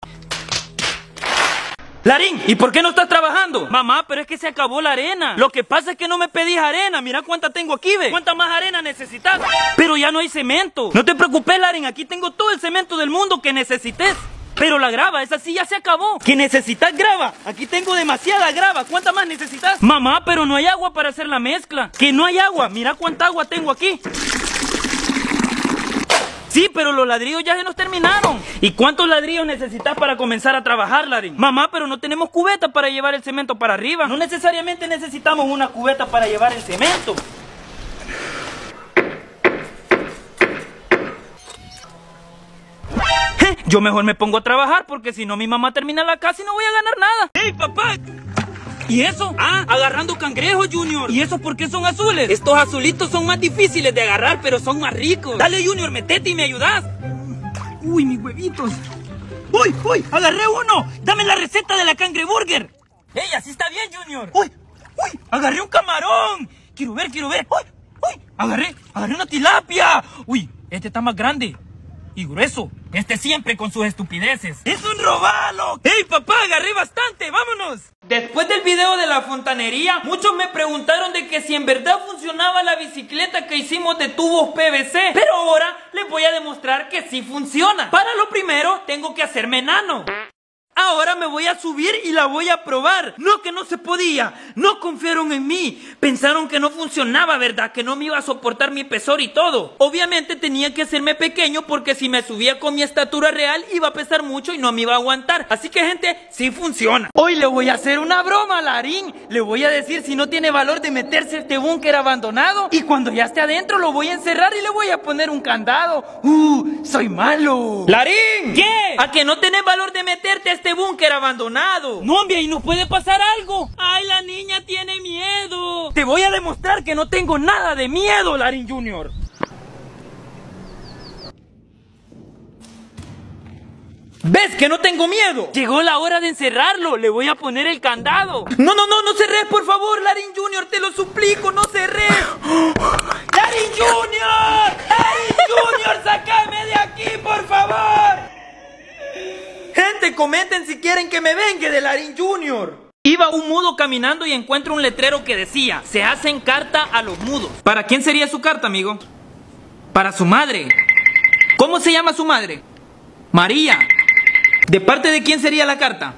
Larín, ¿y por qué no estás trabajando? Mamá, pero es que se acabó la arena. Lo que pasa es que no me pedís arena. Mira cuánta tengo aquí, ve. ¿Cuánta más arena necesitas? Pero ya no hay cemento. No te preocupes, Larín, aquí tengo todo el cemento del mundo que necesites. Pero la grava, esa sí ya se acabó. ¿Que necesitas grava? Aquí tengo demasiada grava. ¿Cuánta más necesitas? Mamá, pero no hay agua para hacer la mezcla. ¿Que no hay agua? Mira cuánta agua tengo aquí. Sí, pero los ladrillos ya se nos terminaron. ¿Y cuántos ladrillos necesitas para comenzar a trabajar, Larín? Mamá, pero no tenemos cubeta para llevar el cemento para arriba. No necesariamente necesitamos una cubeta para llevar el cemento. Yo mejor me pongo a trabajar porque si no mi mamá termina la casa y no voy a ganar nada. ¡Ey, papá! ¿Y eso? Ah, agarrando cangrejos, Junior. ¿Y eso por qué son azules? Estos azulitos son más difíciles de agarrar, pero son más ricos. Dale, Junior, metete y me ayudas. Uy, mis huevitos. ¡Uy, uy! ¡Agarré uno! ¡Dame la receta de la cangreburger! ¡Ey, así está bien, Junior! ¡Uy, uy! ¡Agarré un camarón! Quiero ver, quiero ver. ¡Uy, uy! ¡Agarré, agarré una tilapia! ¡Uy, este está más grande! Y grueso. Este siempre con sus estupideces. ¡Es un robalo! ¡Ey, papá! Agarré bastante. ¡Vámonos! Después del video de la fontanería, muchos me preguntaron de que si en verdad funcionaba la bicicleta que hicimos de tubos P V C. Pero ahora les voy a demostrar que sí funciona. Para lo primero, tengo que hacerme enano. Ahora me voy a subir y la voy a probar. No, que no se podía. No confiaron en mí. Pensaron que no funcionaba, ¿verdad? Que no me iba a soportar mi pesor y todo. Obviamente tenía que hacerme pequeño porque si me subía con mi estatura real iba a pesar mucho y no me iba a aguantar. Así que, gente, sí funciona. Hoy le voy a hacer una broma a Larín. Le voy a decir si no tiene valor de meterse a este búnker abandonado. Y cuando ya esté adentro lo voy a encerrar y le voy a poner un candado. ¡Uh! ¡Soy malo! ¡Larín! ¿Qué? ¿A que no tenés valor de meterte a este búnker abandonado? No, hombre, ahí nos puede pasar algo. Ay, la niña tiene miedo. Te voy a demostrar que no tengo nada de miedo, Larín Junior. ¿Ves que no tengo miedo? Llegó la hora de encerrarlo. Le voy a poner el candado. No, no, no, no cerres, por favor, Larín Junior. Te lo suplico, no cerres. ¡Larín Junior! ¡Larín Junior, sácame de aquí, por favor! Gente, comenten si quieren que me vengue de Larín Junior. Iba un mudo caminando y encuentro un letrero que decía: se hacen carta a los mudos. ¿Para quién sería su carta, amigo? Para su madre. ¿Cómo se llama su madre? María. ¿De parte de quién sería la carta?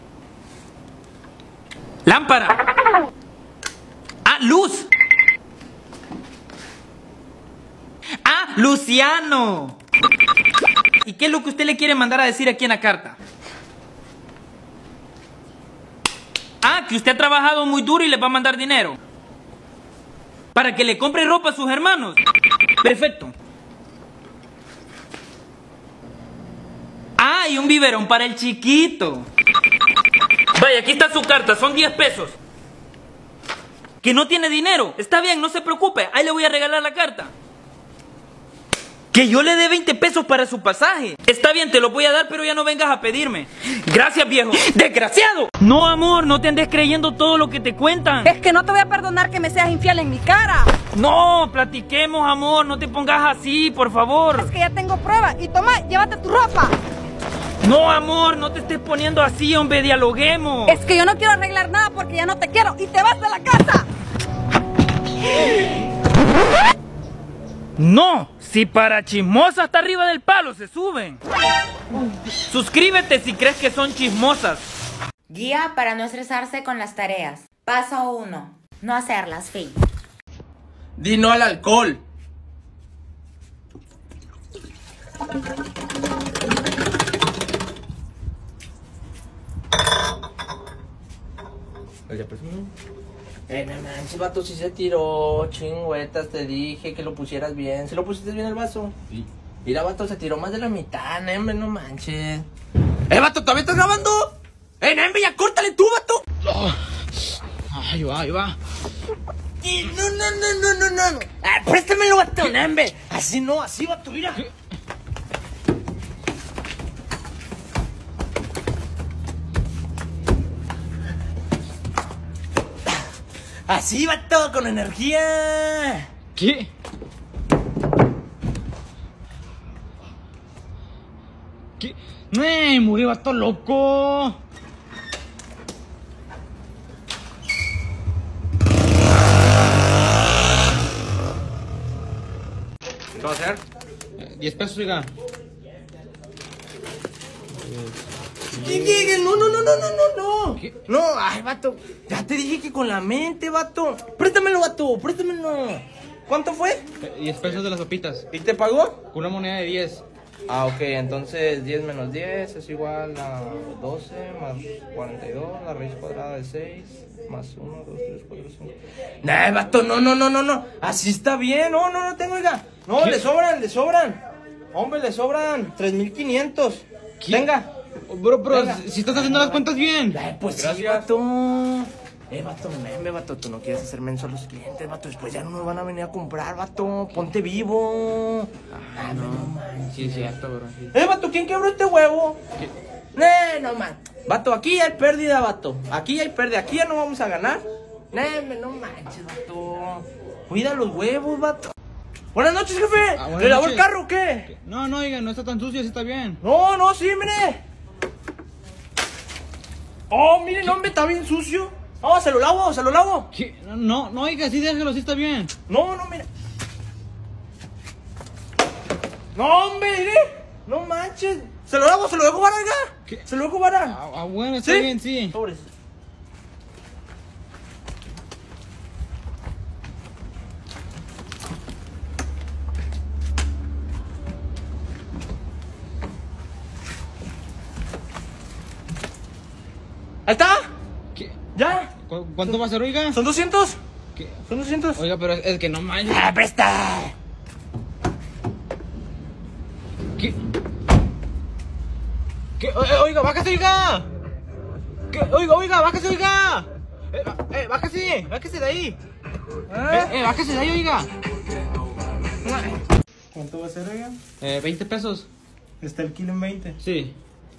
Lámpara. Ah, Luz. Ah, Luciano. ¿Y qué es lo que usted le quiere mandar a decir aquí en la carta? Ah, que usted ha trabajado muy duro y le va a mandar dinero para que le compre ropa a sus hermanos. Perfecto. Ah, y un biberón para el chiquito. Vaya, aquí está su carta, son diez pesos. Que no tiene dinero. Está bien, no se preocupe, ahí le voy a regalar la carta. Que yo le dé veinte pesos para su pasaje. Está bien, te lo voy a dar, pero ya no vengas a pedirme. Gracias, viejo. ¡Desgraciado! No, amor, no te andes creyendo todo lo que te cuentan. Es que no te voy a perdonar que me seas infiel en mi cara. No, platiquemos, amor, no te pongas así, por favor. Es que ya tengo pruebas. Y toma, llévate tu ropa. No, amor, no te estés poniendo así, hombre, dialoguemos. Es que yo no quiero arreglar nada porque ya no te quiero y te vas de la casa. No, si para chismosas hasta arriba del palo se suben. Suscríbete si crees que son chismosas. Guía para no estresarse con las tareas. Paso uno. No hacerlas, fin. Di no al alcohol. Ya pues, eh, no manches, vato, si se tiró, chingüetas, te dije que lo pusieras bien. ¿Se lo pusiste bien el vaso? Sí. Mira, vato, se tiró más de la mitad, Nembe, no manches. ¡Eh, vato, todavía estás grabando! ¡Eh, Nembe, ya córtale tú, vato! Oh. Ahí va, ahí va. No, no, no, no, no, no. Ah, préstamelo, vato, Nembe. Así no, así, vato, mira. ¿Qué? Así, vato, con energía. ¿Qué? ¿Qué? ¡Me murió, vato loco! ¿Qué va a hacer? diez pesos, oiga. No, no, no, no, no, no, no. ¿Qué? No, ay, vato. Ya te dije que con la mente, vato. Préstamelo, vato, préstamelo. ¿Cuánto fue? diez pesos de las papitas. ¿Y te pagó? Con una moneda de diez. Ah, ok, entonces diez menos diez es igual a doce más cuarenta y dos, la raíz cuadrada de seis, más uno, dos, tres, cuatro, cinco. Nah, vato, no, no, no, no, no. Así está bien. No, no, no tengo, oiga. No, ¿qué? le sobran, le sobran. Hombre, le sobran tres mil quinientos. Venga. Bro, bro, Venga. si estás haciendo las cuentas bien. Ay, pues gracias. Sí, vato. Eh, vato, meme, vato, tú no quieres hacer menso a los clientes, vato. Después ya no nos van a venir a comprar, vato. Ponte vivo. Ah, no, no man. Sí, es cierto, bro. Sí. Eh, vato, ¿quién quebró este huevo? ¿Qué? Eh, no, man. Vato, aquí ya hay pérdida, vato. Aquí ya hay pérdida. Aquí ya no vamos a ganar. Eh, no manches, vato. Cuida los huevos, vato. Buenas noches, jefe. Ah, ¿Le lavó el carro o qué? No, no, oiga, no está tan sucio, sí está bien. No, no, sí, mire. Oh, mire, no, hombre, está bien sucio. Oh, se lo lavo, se lo lavo. ¿Qué? No, no, oiga, sí, déjelo, sí está bien. No, no, mira. No, hombre, mire. No manches. Se lo lavo, se lo dejo varar, oiga. ¿Qué? Se lo dejo varar. Ah, ah, bueno, está ¿sí? bien, sí. Pobres. ¿Ahí está? ¿Qué? ¿Ya? ¿Cu ¿Cuánto va a ser, oiga? ¿Son doscientos? ¿Qué? ¿Son doscientos? Oiga, pero es, es que no manches. ¡Ah, presta! ¿Qué? ¿Qué? Oiga, bájase, oiga. ¿Qué? Oiga, oiga, bájase, oiga. Eh, eh, bájase, bájase de ahí. ¿Ah? Eh, eh, bájase de ahí, oiga. ¿Cuánto va a ser, oiga? Eh, veinte pesos. ¿Está el kilo en veinte? Sí.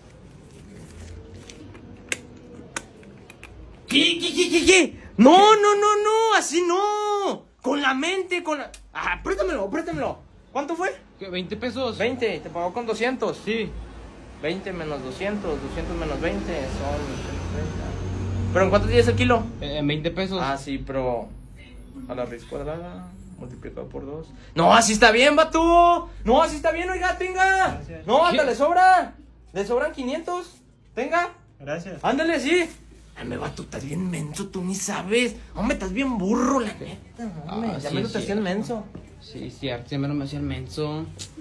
¿Qué, qué, qué, qué, qué? No, no, no, no, así no. Con la mente, con la... Ah, préstamelo, préstamelo. ¿Cuánto fue? ¿Qué, veinte pesos? veinte, te pagó con doscientos. Sí. veinte menos doscientos, doscientos menos veinte son ciento treinta. ¿Pero en cuánto tienes el kilo? Eh, en veinte pesos. Ah, sí, pero... a la raíz cuadrada, multiplicado por dos. No, así está bien, vato. No, así está bien, oiga, tenga. Gracias. No, hasta le sobra. Le sobran quinientos. Tenga. Gracias. Ándale, sí. Hombre, vato, estás bien menso, tú ni sabes. Hombre, estás bien burro, la neta. Hombre, ah, ya sí, me lo te hacían menso. Sí, cierto, ya me lo me hacían menso.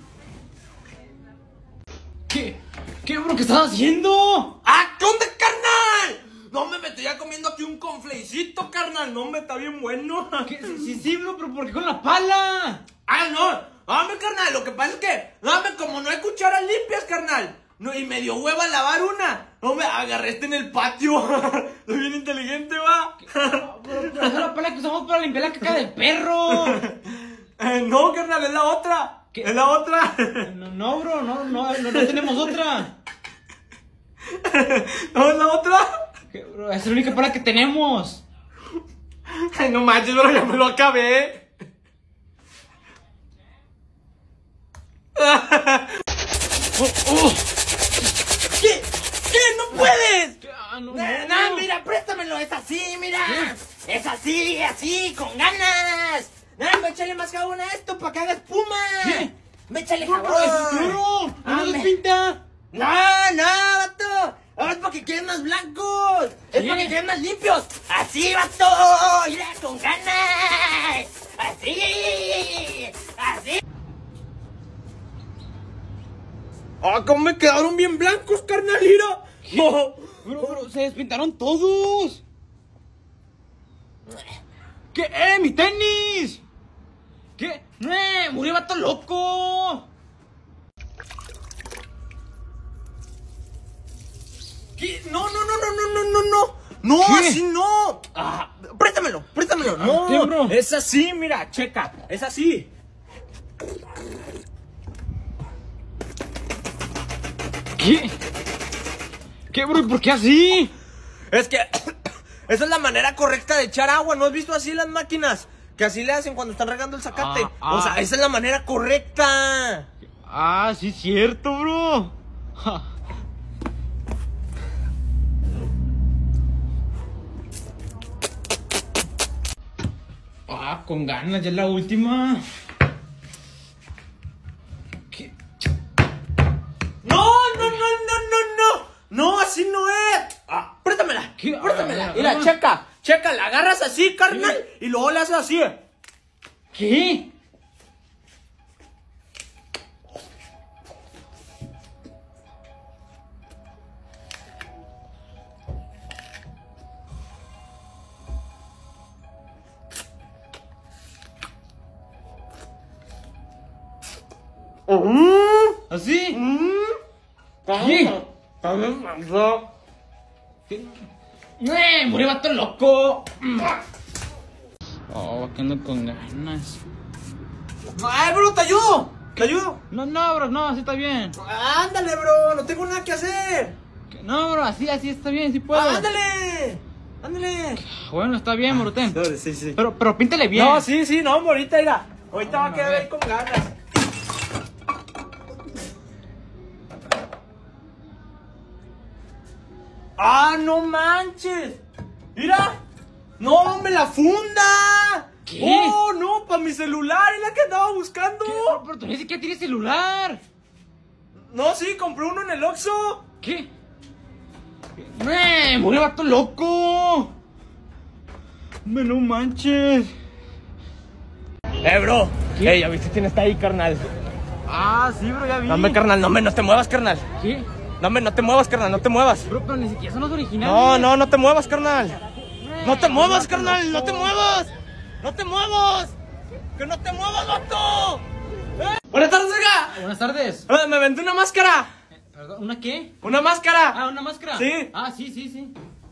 ¿Qué? ¿Qué, bro? ¿Qué estás haciendo? ¡Ah, qué onda, carnal! No, me estoy ya comiendo aquí un conflecito, carnal. No, me está bien bueno. ¿Qué? Sí, sí, bro, pero ¿por qué con la pala? Ah, no. Hombre, carnal, lo que pasa es que, dame, como no hay cucharas limpias, carnal. No, y me dio hueva lavar una. No, me agarré este en el patio. Soy bien inteligente, va. Pero, pero esa es la pala que usamos para limpiar la caca del perro. Eh, no, carnal, es la otra. ¿Qué? Es la otra. No, no, bro, no, no, no, no tenemos otra. ¿No es la otra? ¿Qué, bro? Esa es la única pala que tenemos. Ay, no manches, pero ya me lo acabé. Oh, oh. ¿Qué? ¿Qué? ¡No puedes! Ah, no, no, no, no, no, mira, préstamelo, es así, mira. ¿Qué? Es así, así, con ganas. No, me échale más jabón a esto para que haga espuma. ¿Qué? Me échale No, jabón. no, es claro. Ah, No nos me... pinta. No, no, vato. Es para que queden más blancos. Es ¿Qué? para que queden más limpios. Así, vato. Mira, con ganas. Así. Así. ¡Ah, cómo me quedaron bien blancos, carnal! ¡Mira! No. Bro, bro, se despintaron todos. ¿Qué? ¡Eh, mi tenis! ¿Qué? ¡Eh, murió vato loco! ¿Qué? No, no, no, no, no, no, no, no. No, ¿Qué? así no. Ah, préstamelo, préstamelo. No, ¿Qué, bro? es así, mira, checa. Es así. ¿Qué? ¿Qué, bro? ¿Y por qué así? Es que esa es la manera correcta de echar agua. ¿No has visto así las máquinas? Que así le hacen cuando están regando el zacate. Ah, ah. O sea, esa es la manera correcta. Ah, sí, es cierto, bro. Ja. Ah, con ganas, ya es la última. ¿Qué? No, no, no, no, no, no. No, así no es. Ah, préstamela. ¿Qué? Préstamela. Ah, Mira, ah. checa. Checa, la agarras así, carnal. Y luego le haces así. ¿Qué? ¿Así? ¿Qué? ¿Qué? ¡Eh! ¡Murió vato loco! Oh, que ando con ganas. ¡Ay, bro, te ayudo! ¿Te ayudo? No, no, bro, no, así está bien. Ándale, bro, no tengo nada que hacer. No, bro, así, así está bien, sí puedo. Ándale, ándale. Bueno, está bien, bro, ten. Sí, sí. Pero, pero píntale bien. No, sí, sí, no, ahorita, mira. Ahorita va a quedar ahí con ganas. ¡Ah, no manches! ¡Mira! ¡No, hombre, la funda! ¿Qué? ¡Oh, no! ¡Para mi celular! ¡Es la que andaba buscando! ¿Qué? Pero tú ni siquiera tienes celular. No, sí, compré uno en el Oxxo. ¿Qué? ¡Eh! ¡Murió vato loco! ¡Me no manches! Eh, bro. ¿Qué? Eh, ya viste quién está ahí, carnal. Ah, sí, bro, ya vi. No, hombre, carnal, no, hombre, no te muevas, carnal. ¿Qué? No, hombre, no te muevas, carnal, no te muevas. Bro, pero ni siquiera son los originales. No, no, no te muevas, carnal. No te muevas, carnal, no te muevas. No te muevas. Que no te muevas, vato. ¿Eh? Buenas tardes, oiga. Buenas tardes. Eh, me vendí una máscara. Eh, ¿Perdón? ¿Una qué? Una máscara. Ah, ¿una máscara? Sí. Ah, sí, sí, sí.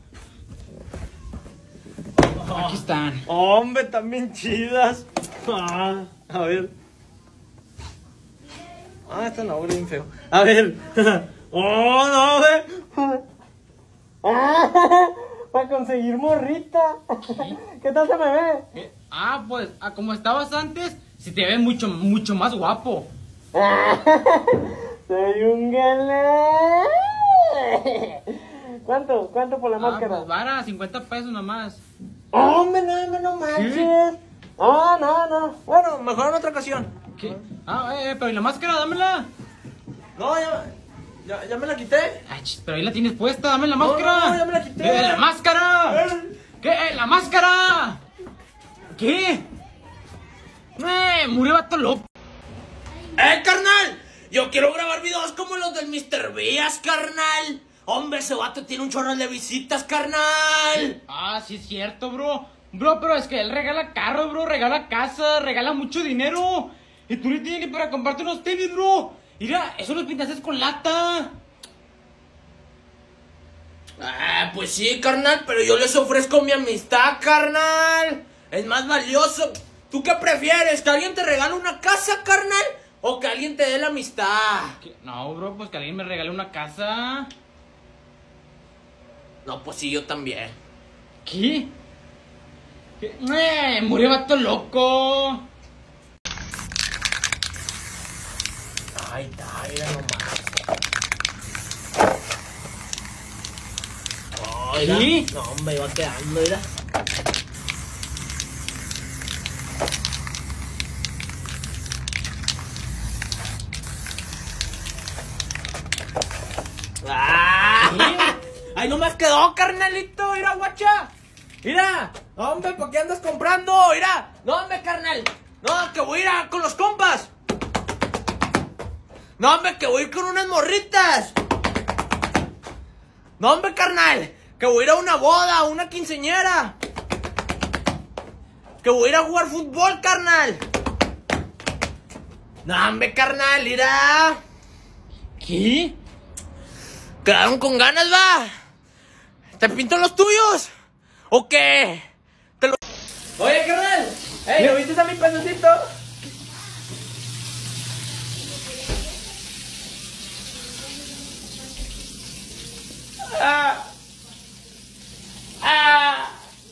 Aquí están. Hombre, también chidas. Ah, a ver. Ah, esta no, bien feo. A ver. Oh, no, ve. Ah, para conseguir morrita. ¿Qué tal se me ve? ¿Qué? Ah, pues, ah, como estabas antes, se te ve mucho, mucho más guapo. Soy un galán. ¿Cuánto? ¿Cuánto por la Ah, máscara? pues, vara, cincuenta pesos nomás. Hombre, no, no, no manches. No, no, no. Bueno, mejor en otra ocasión. ¿Qué? Ah, eh, pero ¿y la máscara? Dámela. No, ya, ya, ya me la quité. Ay, chis, pero ahí la tienes puesta, dame la No, máscara. no, ya me la quité. ¡Eh, la máscara! Eh. ¿Qué? ¡Eh, la máscara! ¿Qué? ¡Eh, murió vato loco! ¡Eh, carnal! Yo quiero grabar videos como los del mister Vías, carnal. Hombre, ese vato tiene un chorro de visitas, carnal. Ah, sí es cierto, bro. Bro, pero es que él regala carros, bro, regala casa, regala mucho dinero. Y tú no tienes ni para comprarte unos tenis, bro. Mira, eso los pintaste con lata. Ah, pues sí, carnal, pero yo les ofrezco mi amistad, carnal. Es más valioso. ¿Tú qué prefieres? ¿Que alguien te regale una casa, carnal? ¿O que alguien te dé la amistad? ¿Qué? No, bro, pues que alguien me regale una casa. No, pues sí, yo también. ¿Qué? ¿Qué? ¡Eh, murió vato loco! Ay, está, mira nomás. Oh, mira. ¿Qué? No, hombre, va quedando, mira. ¡Ah! ¡Ay, no más quedó, carnalito! ¡Mira, guacha! ¡Mira! ¡Hombre, ¿por qué andas comprando? ¡Mira! ¡No, hombre, carnal! ¡No, que voy a ir a, con los compas! ¡No, hombre, que voy a ir con unas morritas! ¡No, hombre, carnal! ¡Que voy a ir a una boda, a una quinceañera! Que voy a ir a jugar fútbol, carnal. No, hombre, carnal, mira. ¿Qué? Quedaron con ganas, va. ¿Te pinto los tuyos? ¿O qué? Te lo... Oye, carnal. Ey, ¿no viste a mi pececito? Ah. Ah.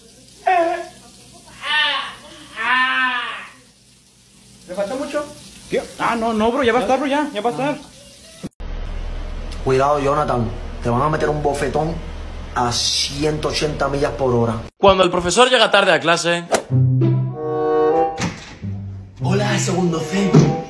¿Le falta mucho? ¿Qué? Ah, no, no, bro, ya va a estar, bro, ya, ya va a estar. Cuidado, Jonathan, te van a meter un bofetón a ciento ochenta millas por hora. Cuando el profesor llega tarde a clase... Hola, segundo C.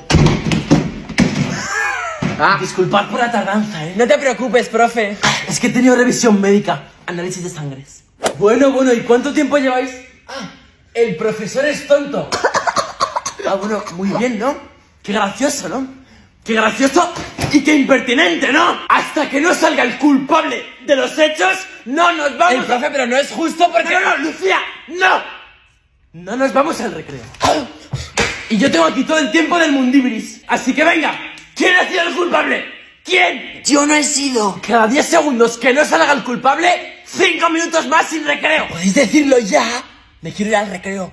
Ah, disculpad por la tardanza, ¿eh? No te preocupes, profe. Es que he tenido revisión médica, análisis de sangres. Bueno, bueno, ¿y cuánto tiempo lleváis? Ah, el profesor es tonto. Ah, bueno, muy bien, ¿no? Qué gracioso, ¿no? Qué gracioso y qué impertinente, ¿no? Hasta que no salga el culpable de los hechos, no nos vamos. El profe, pero no es justo porque... No, no, Lucía, no. No nos vamos al recreo. Y yo tengo aquí todo el tiempo del mundibris. Así que venga, ¿quién ha sido el culpable? ¿Quién? Yo no he sido. Cada diez segundos que no salga el culpable, cinco minutos más sin recreo. ¿Podéis decirlo ya? Me quiero ir al recreo.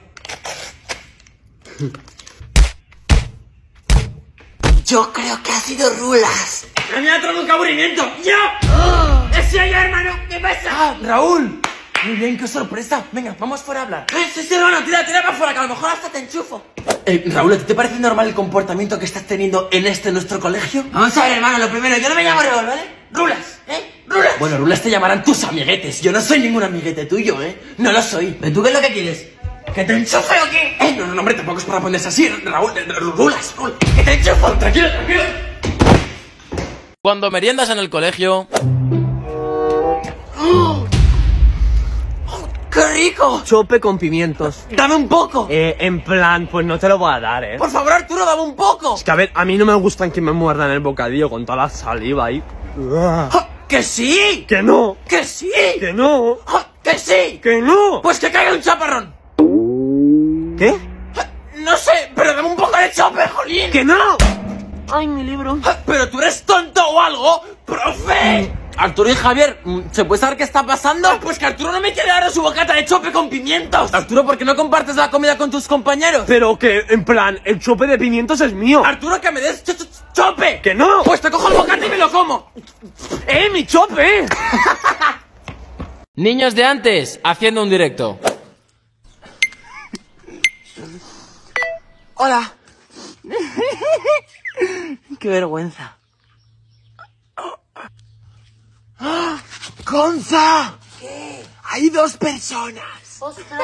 Yo creo que ha sido Rulas. ¡Me ha traído un aburrimiento! ¡Yo! Oh. ¡Ese yo, hermano! ¿Qué pasa? ¡Ah, Raúl! Muy bien, qué sorpresa. Venga, vamos fuera a hablar. ¡Eh, sí, sí, hermano! Tira, tira para afuera, que a lo mejor hasta te enchufo. Eh, Raúl, ¿a ti te parece normal el comportamiento que estás teniendo en este nuestro colegio? Vamos a ver, hermano, lo primero, yo no me llamo Raúl, ¿vale? Rulas, ¿eh? Rulas. Bueno, Rulas te llamarán tus amiguetes. Yo no soy ningún amiguete tuyo, ¿eh? No lo soy. ¿Pero tú qué es lo que quieres? ¿Que te enchufe o qué? Eh, no, no, hombre, tampoco es para ponerse así, Raúl. Rulas, Raúl. ¡Que te enchufo! Tranquilo, tranquilo. Cuando meriendas en el colegio... ¡Oh! ¡Qué rico! Chope con pimientos. ¡Dame un poco! Eh, en plan, pues no te lo voy a dar, eh. Por favor, Arturo, dame un poco. Es que a ver, a mí no me gustan que me muerdan el bocadillo con toda la saliva ahí. ¡Que sí! ¡Que no! ¡Que sí! ¡Que no! ¡Que sí! ¡Que no! Pues que caiga un chaparrón. ¿Qué? No sé, pero dame un poco de chope, jolín. ¡Que no! Ay, mi libro. ¿Pero tú eres tonto o algo? ¡Profe! Arturo y Javier, ¿se puede saber qué está pasando? Pues que Arturo no me quiere dar su bocata de chope con pimientos. Arturo, ¿por qué no compartes la comida con tus compañeros? Pero que, en plan, el chope de pimientos es mío. Arturo, que me des ch ch chope. ¡Que no! Pues te cojo el bocata y me lo como. ¡Eh, mi chope! Niños de antes, haciendo un directo. Hola. Qué vergüenza. ¡Gonza! ¿Qué? Hay dos personas. ¡Ostras!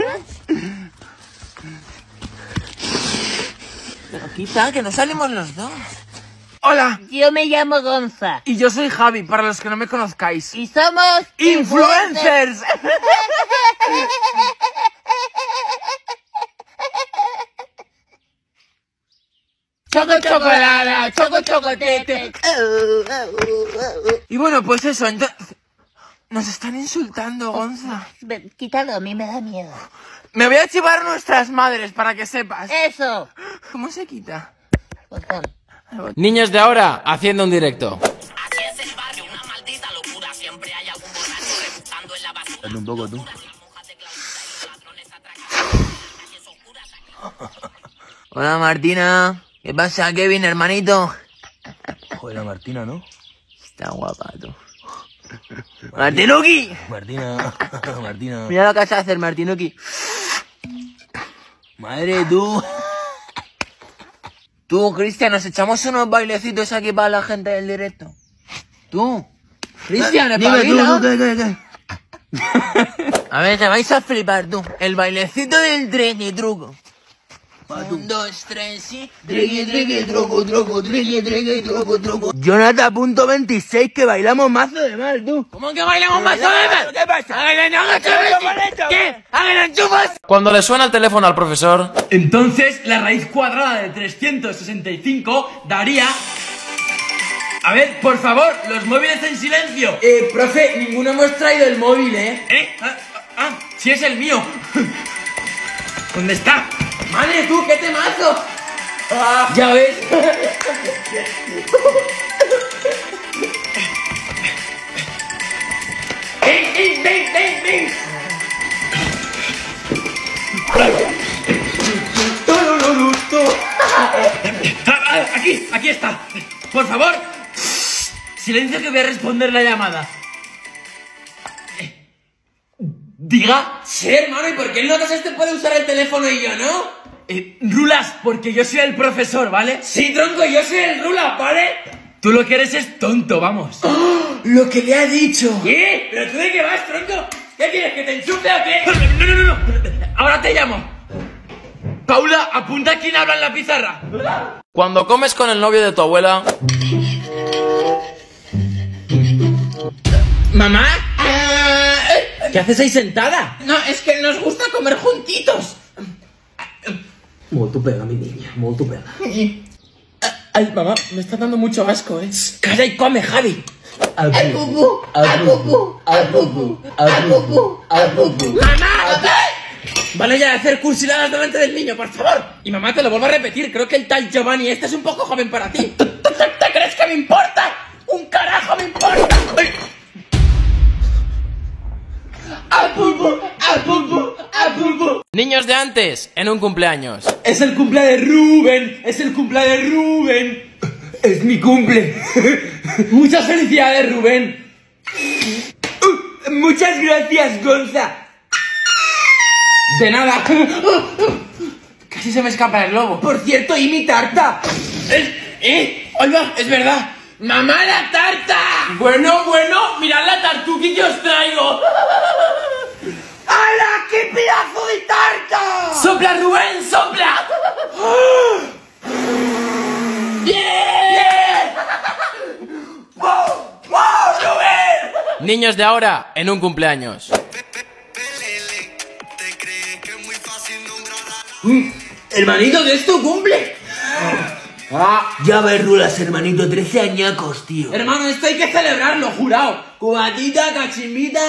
Pero quita, que no salimos los dos. Hola. Yo me llamo Gonza. Y yo soy Javi, para los que no me conozcáis. Y somos... ¡Influencers! Choco chocolada, choco chocotete. Y bueno, pues eso, entonces... Nos están insultando, Gonza. Ven, quítalo, a mí me da miedo. Me voy a chivar nuestras madres, para que sepas. Eso. ¿Cómo se quita? Botón. Niños de ahora, haciendo un directo. Así es el barrio, una maldita locura. Siempre hay algún borracho rebuscando en la basura. Un poco tú. Hola, Martina. ¿Qué pasa, Kevin, hermanito? Joder, Martina, ¿no? Está guapa, tú. ¡Martinuki! Martina, Martina. Mira lo que vas a hacer, Martinuki. Madre, tú. Tú, Cristian, nos echamos unos bailecitos aquí para la gente del directo. Tú, Cristian, espabila. Dime tú, ¿qué, qué, qué? A ver, te vais a flipar, tú. El bailecito del triqui truco. Un, dos, tres y... Triqui, triqui, truco, truco, triqui, triqui, truco, truco. Jonathan punto veintiséis, que bailamos mazo de mal, tú. ¿Cómo que bailamos mazo de mal? ¿Qué pasa? ¿Qué? ¿Hagan chufas? Cuando le suena el teléfono al profesor... Entonces, la raíz cuadrada de trescientos sesenta y cinco daría... A ver, por favor, los móviles en silencio. Eh, profe, ninguno hemos traído el móvil, ¿eh? ¿Eh? Ah, ah, sí es el mío. ¿Dónde está? Madre, tú, qué temazo. Ah, ya ves. ¡Ven, ven, ven, ven, ven! Aquí, aquí está. Por favor, silencio que voy a responder la llamada. Diga. Sí, hermano, ¿y por qué el notas este puede usar el teléfono y yo no? Eh, Rulas, porque yo soy el profesor, ¿vale? Sí, tronco, yo soy el Rulas, ¿vale? Tú lo que eres es tonto, vamos. ¡Oh! Lo que le ha dicho. ¿Qué? ¿Pero tú de qué vas, tronco? ¿Qué quieres, que te enchufe o qué? No, no, no, no. Ahora te llamo. Paula, apunta quién habla en la pizarra. Cuando comes con el novio de tu abuela... ¿Mamá? ¿Qué haces ahí sentada? No, es que nos gusta comer juntitos. Molto pega, mi niña, molto pega. Ay, mamá, me está dando mucho asco, ¿eh? Calla y come, Javi. Al bubu, al bubu, al bubu, al bubu, al bubu. ¡Mamá! Vale ya de hacer cursiladas delante del niño, por favor. Y mamá, te lo vuelvo a repetir, creo que el tal Giovanni este es un poco joven para ti. ¿Tú, tú, ¿Te crees que me importa? ¡Un carajo me importa! ¡Ay! ¡Al bubu, al bubu, al bubu! Niños de antes, en un cumpleaños. Es el cumple de Rubén, es el cumple de Rubén. Es mi cumple. Muchas felicidades, Rubén. Uh, muchas gracias, Gonza. De nada. Casi se me escapa el globo. Por cierto, ¿y mi tarta? ¿Eh? ¿Eh? Oiga, es verdad. ¡Mamá, la tarta! Bueno, bueno, mirad la tartuqui que os traigo. ¡Hala! ¡Qué pedazo de tarta! ¡Sopla, Rubén, sopla! ¡Bien! ¡Bien! ¡Wow! ¡Wow, Rubén! Niños de ahora, en un cumpleaños. Mm, hermanito, ¿qué es tu cumple? Ah, ya ves, Rulas, hermanito, trece añacos, tío. Hermano, esto hay que celebrarlo, jurado. Cubatita, cachimbita.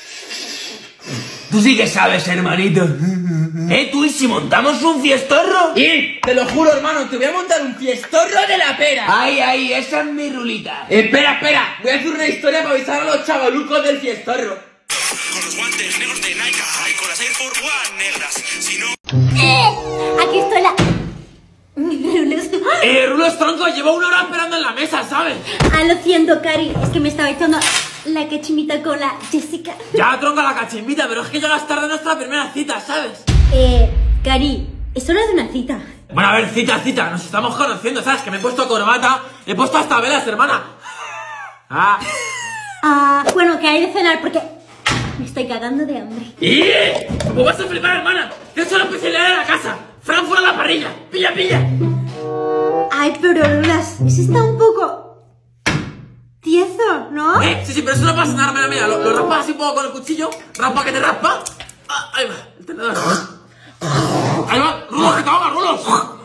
Tú sí que sabes, hermanito. ¿Eh, tú? ¿Y si montamos un fiestorro? Y, te lo juro, hermano, te voy a montar un fiestorro de la pera. Ay, ay, esa es mi Rulita. Espera, espera, voy a hacer una historia para avisar a los chavalucos del fiestorro. Con los guantes negros de Nike y con las Air Force One negras. Si no... ¡Eh! Aquí estoy la... Rulos. Eh, Rulos, tronco, llevo una hora esperando en la mesa, ¿sabes? Ah, lo siento, Cari, es que me estaba echando la cachimita con la Jessica. Ya, tronco, la cachimbita, pero es que llegas tarde a nuestra primera cita, ¿sabes? Eh, Cari, eso no es una cita. Bueno, a ver, cita, cita, nos estamos conociendo, ¿sabes? Que me he puesto corbata, he puesto hasta velas, hermana. Ah. Ah, bueno, que hay de cenar porque me estoy cagando de hambre. ¿Y? ¿Cómo vas a flipar, hermana? Te he hecho la especialidad de la casa. Frankfurt a la parrilla. Pilla, pilla. Ay, pero Rulas, eso está un poco tieso, ¿no? Eh, sí, sí, pero eso no pasa nada, mira, mira. Lo, lo raspas así un poco con el cuchillo. Raspa que te raspa. Ah, ahí va, el tenedor. Ahí va, Rulos, que te ahogas, Rulos.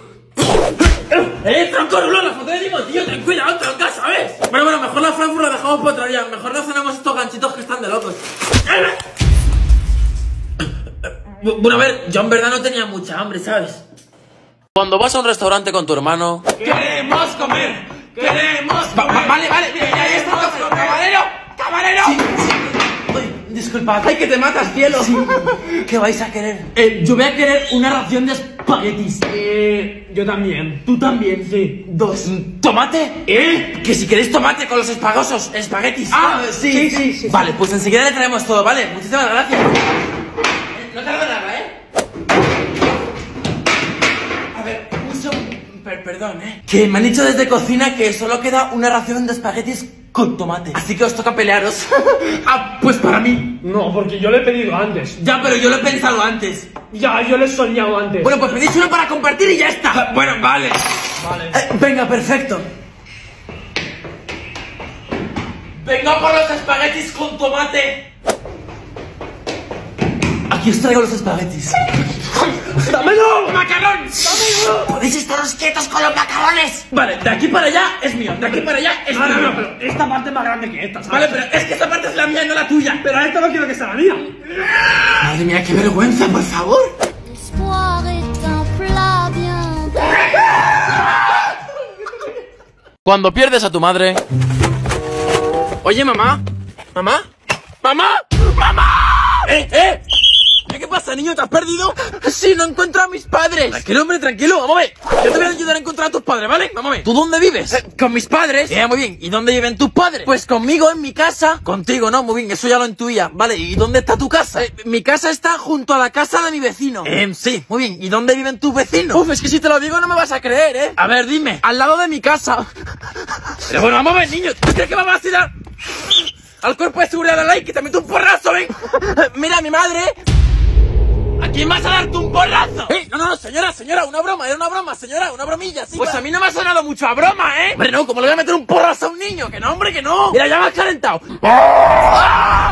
Eh, tronco, Rulos, la foto de Timotillo, ten cuidado, tronca, ¿sabes? Bueno, bueno, mejor la Frankfurt la dejamos para otro día. Mejor no cenamos estos ganchitos que están de locos. Bueno, a ver, yo en verdad no tenía mucha hambre, ¿sabes? Cuando vas a un restaurante con tu hermano... ¡Queremos comer! ¡Queremos comer! Va, va, vale, vale, mira, ya está, camarero, camarero. Sí, sí. Uy, disculpad. ¡Ay, que te matas, cielo! Sí. ¿Qué vais a querer? Eh, yo voy a querer una ración de espaguetis. Eh, yo también. Tú también, sí. Dos. ¿Tomate? ¿Eh? Que si queréis tomate con los espagosos, espaguetis. Ah, sí, sí, sí, sí. Vale, pues enseguida le traemos todo, ¿vale? Muchísimas gracias. No tarda nada, ¿eh? A ver, un segundo. Per perdón, ¿eh? Que me han dicho desde cocina que solo queda una ración de espaguetis con tomate. Así que os toca pelearos. Ah, pues para mí. No, porque yo lo he pedido antes. Ya, pero yo lo he pensado antes. Ya, yo lo he soñado antes. Bueno, pues pedís uno para compartir y ya está. Bueno, vale. Vale. Eh, venga, perfecto. Venga por los espaguetis con tomate. Aquí os traigo los espaguetis. ¡Dámelo! ¡Macarrón! ¡Dámelo! ¡Podéis estaros quietos con los macarrones! Vale, de aquí para allá es mío, de aquí para allá es mío. No, no, no, pero esta parte es más grande que esta, ¿sabes? Vale, pero es que esta parte es la mía y no la tuya. Pero esta no quiero que sea la mía. Madre mía, qué vergüenza, por favor. Cuando pierdes a tu madre. Oye, mamá. ¿Mamá? ¡Mamá! ¡Mamá! ¡Eh, eh! ¿Qué pasa, niño? ¿Te has perdido? Sí, no encuentro a mis padres. Tranquilo, hombre, tranquilo. Vamos a ver. Yo te voy a ayudar a encontrar a tus padres, ¿vale? Vamos a ver. ¿Tú dónde vives? Eh, con mis padres. Eh, muy bien. ¿Y dónde viven tus padres? Pues conmigo, en mi casa. Contigo, ¿no? Muy bien, eso ya lo intuía. Vale, ¿y dónde está tu casa? Eh, mi casa está junto a la casa de mi vecino. Eh, sí, muy bien. ¿Y dónde viven tus vecinos? Uf, es que si te lo digo no me vas a creer, ¿eh? A ver, dime. Al lado de mi casa. Pero bueno, vamos a ver, niño. ¿Tú crees que vamos a tirar al cuerpo de seguridad de la ley que te meto un porrazo, ven? Mira, mi madre. ¿A quién vas a darte un porrazo? ¡Eh! No, no, no, señora, señora, una broma, era una broma, señora, una bromilla, sí. Pues va. A mí no me ha sonado mucho a broma, ¿eh? Hombre, no, ¿cómo le voy a meter un porrazo a un niño? Que no, hombre, que no. Mira, ya me has calentado. ¡Ah!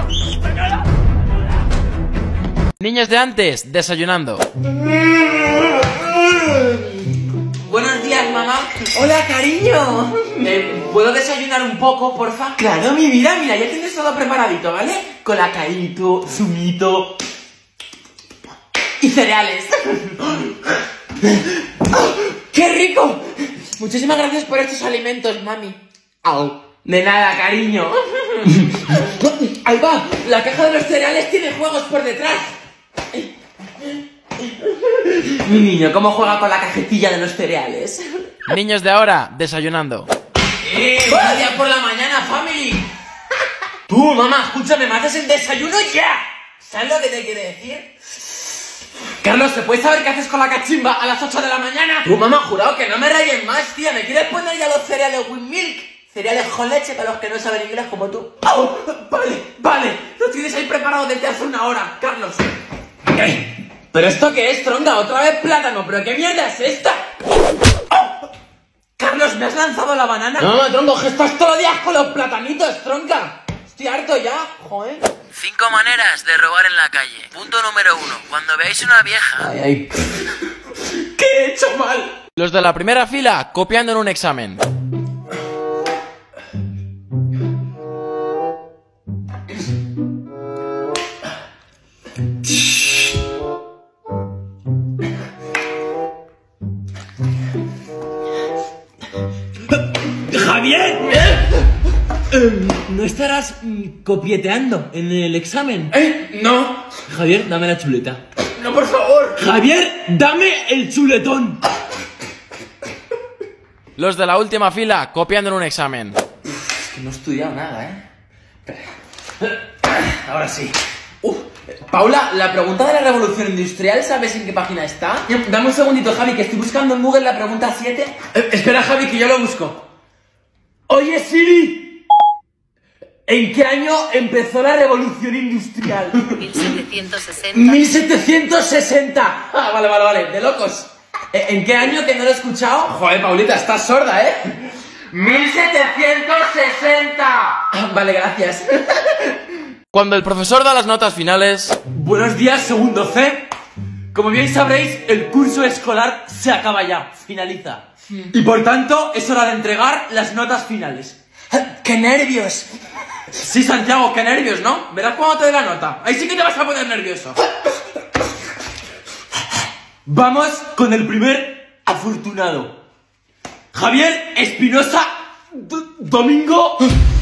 Niños de antes, desayunando. Buenos días, mamá. Hola, cariño. ¿Me puedo desayunar un poco, porfa? Claro, mi vida, mira, ya tienes todo preparadito, ¿vale? Colacaíto, zumito y cereales. ¡Qué rico! Muchísimas gracias por estos alimentos, mami. Au. De nada, cariño. Ahí va, la caja de los cereales tiene juegos por detrás. Mi niño, ¿cómo juega con la cajetilla de los cereales? Niños de ahora, desayunando. ¡Eh! ¡Buenos días por la mañana, family! Tú, mamá, escúchame, ¿me haces el desayuno ya? ¿Sabes lo que te quiere decir? Carlos, ¿te puedes saber qué haces con la cachimba a las ocho de la mañana? Tú, mamá, jurado que no me rayes más, tía. ¿Me quieres poner ya los cereales with milk? Cereales con leche para los que no saben inglés como tú. ¡Oh! Vale, vale. Los tienes ahí preparados desde hace una hora, Carlos. ¿Qué? ¿Pero esto qué es, tronca? ¿Otra vez plátano? ¿Pero qué mierda es esta? ¡Oh! Carlos, ¿me has lanzado la banana? No, no, tronco, que estás todos los días con los platanitos, tronca. Estoy harto ya, joder. Cinco maneras de robar en la calle. Punto número uno. Cuando veáis una vieja... Ay, ay. ¿Qué he hecho mal? Los de la primera fila copiando en un examen. ¡Javier! Eh, ¿No estarás mm, copieteando en el examen? ¿Eh? No. Javier, dame la chuleta. No, por favor. Javier, dame el chuletón. Los de la última fila copiando en un examen. Es que no he estudiado nada, ¿eh? Ahora sí. Uh, Paula, la pregunta de la revolución industrial, ¿sabes en qué página está? Dame un segundito, Javi, que estoy buscando en Google la pregunta siete. Eh, espera, Javi, que yo lo busco. Oye, Siri, ¿en qué año empezó la revolución industrial? mil setecientos sesenta. mil setecientos sesenta. Ah, vale, vale, vale, de locos. ¿En qué año que no lo he escuchado? Joder, Paulita, estás sorda, ¿eh? mil setecientos sesenta. Ah, vale, gracias. Cuando el profesor da las notas finales. Buenos días, segundo C. Como bien sabréis, el curso escolar se acaba ya, finaliza. Y por tanto, es hora de entregar las notas finales. ¡Qué nervios! Sí, Santiago, qué nervios, ¿no? Verás cuando te dé la nota. Ahí sí que te vas a poner nervioso. Vamos con el primer afortunado. Javier Espinosa D Domingo.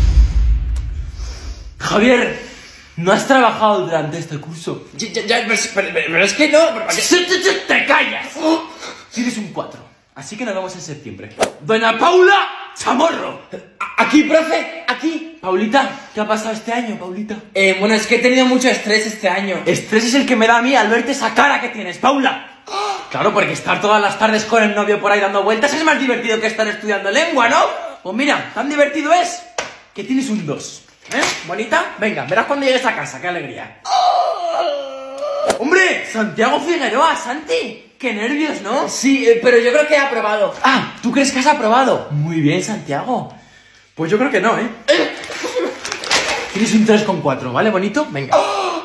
Javier, no has trabajado durante este curso. Ya, ya, ya, pero, pero, pero es que no. ¡Te callas! Tienes un cuatro. Así que nos vemos en septiembre. Doña Paula Chamorro. Aquí, profe, aquí. Paulita, ¿qué ha pasado este año, Paulita? Eh, bueno, es que he tenido mucho estrés este año. Estrés es el que me da a mí al verte esa cara que tienes, Paula. Claro, porque estar todas las tardes con el novio por ahí dando vueltas es más divertido que estar estudiando lengua, ¿no? Pues mira, tan divertido es que tienes un dos. ¿Eh? ¿Bonita? Venga, verás cuando llegues a casa, qué alegría. ¡Hombre! Santiago Figueroa, Santi. ¡Qué nervios!, ¿no? Sí, eh, pero yo creo que he aprobado. Ah, ¿tú crees que has aprobado? Muy bien, Santiago. Pues yo creo que no, ¿eh? Tienes un tres coma cuatro, ¿vale, bonito? Venga.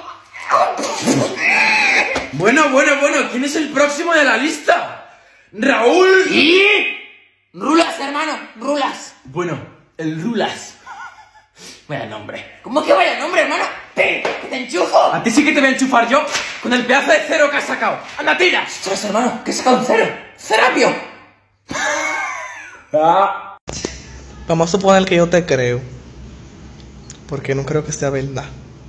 Bueno, bueno, bueno, ¿quién es el próximo de la lista? ¡Raúl! ¿Y? Rulas, hermano, Rulas. Bueno, el Rulas. Vaya nombre. ¿Cómo que vaya nombre, hermano? ¡Te, te enchufo! A ti sí que te voy a enchufar yo con el pedazo de cero que has sacado. ¡Anda, tira! ¡Ostras, hermano! ¿Qué has sacado un cero? ¡Cerapio! Ah. Vamos a suponer que yo te creo. Porque no creo que sea verdad.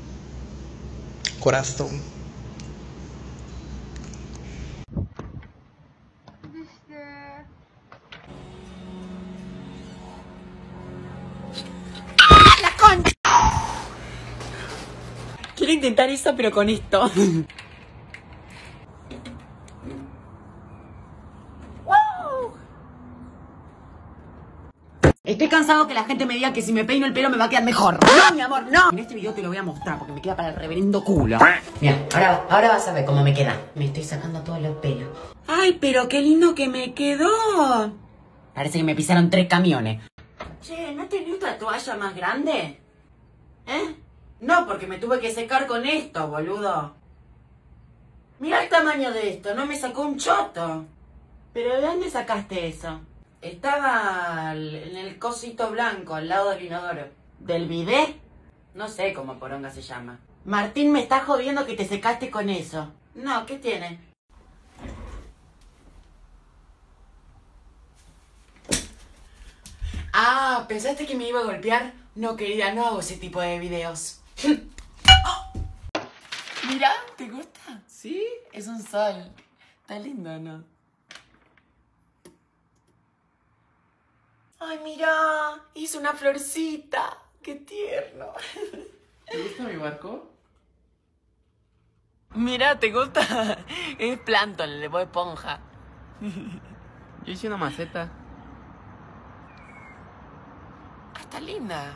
Corazón. ¡La concha! Quiero intentar eso, pero con esto. Estoy cansado que la gente me diga que si me peino el pelo me va a quedar mejor. No, mi amor, no. En este video te lo voy a mostrar porque me queda para el reverendo culo. Mira, ahora, ahora vas a ver cómo me queda. Me estoy sacando todos los pelos. Ay, pero qué lindo que me quedó. Parece que me pisaron tres camiones. Che, ¿no tenés otra toalla más grande? ¿Eh? No, porque me tuve que secar con esto, boludo. Mira el tamaño de esto, no me sacó un choto. ¿Pero de dónde sacaste eso? Estaba en el cosito blanco, al lado del inodoro. ¿Del bidet? No sé cómo poronga se llama. Martín, me está jodiendo que te secaste con eso. No, ¿qué tiene? Ah, ¿pensaste que me iba a golpear? No, querida, no hago ese tipo de videos. Oh. Mira, ¿te gusta? Sí, es un sol. Está lindo, ¿no? Ay, mira, hizo una florcita. Qué tierno. ¿Te gusta mi barco? Mira, ¿te gusta? Es Plankton, el de Bob Esponja. Yo hice una maceta. Ah, está linda.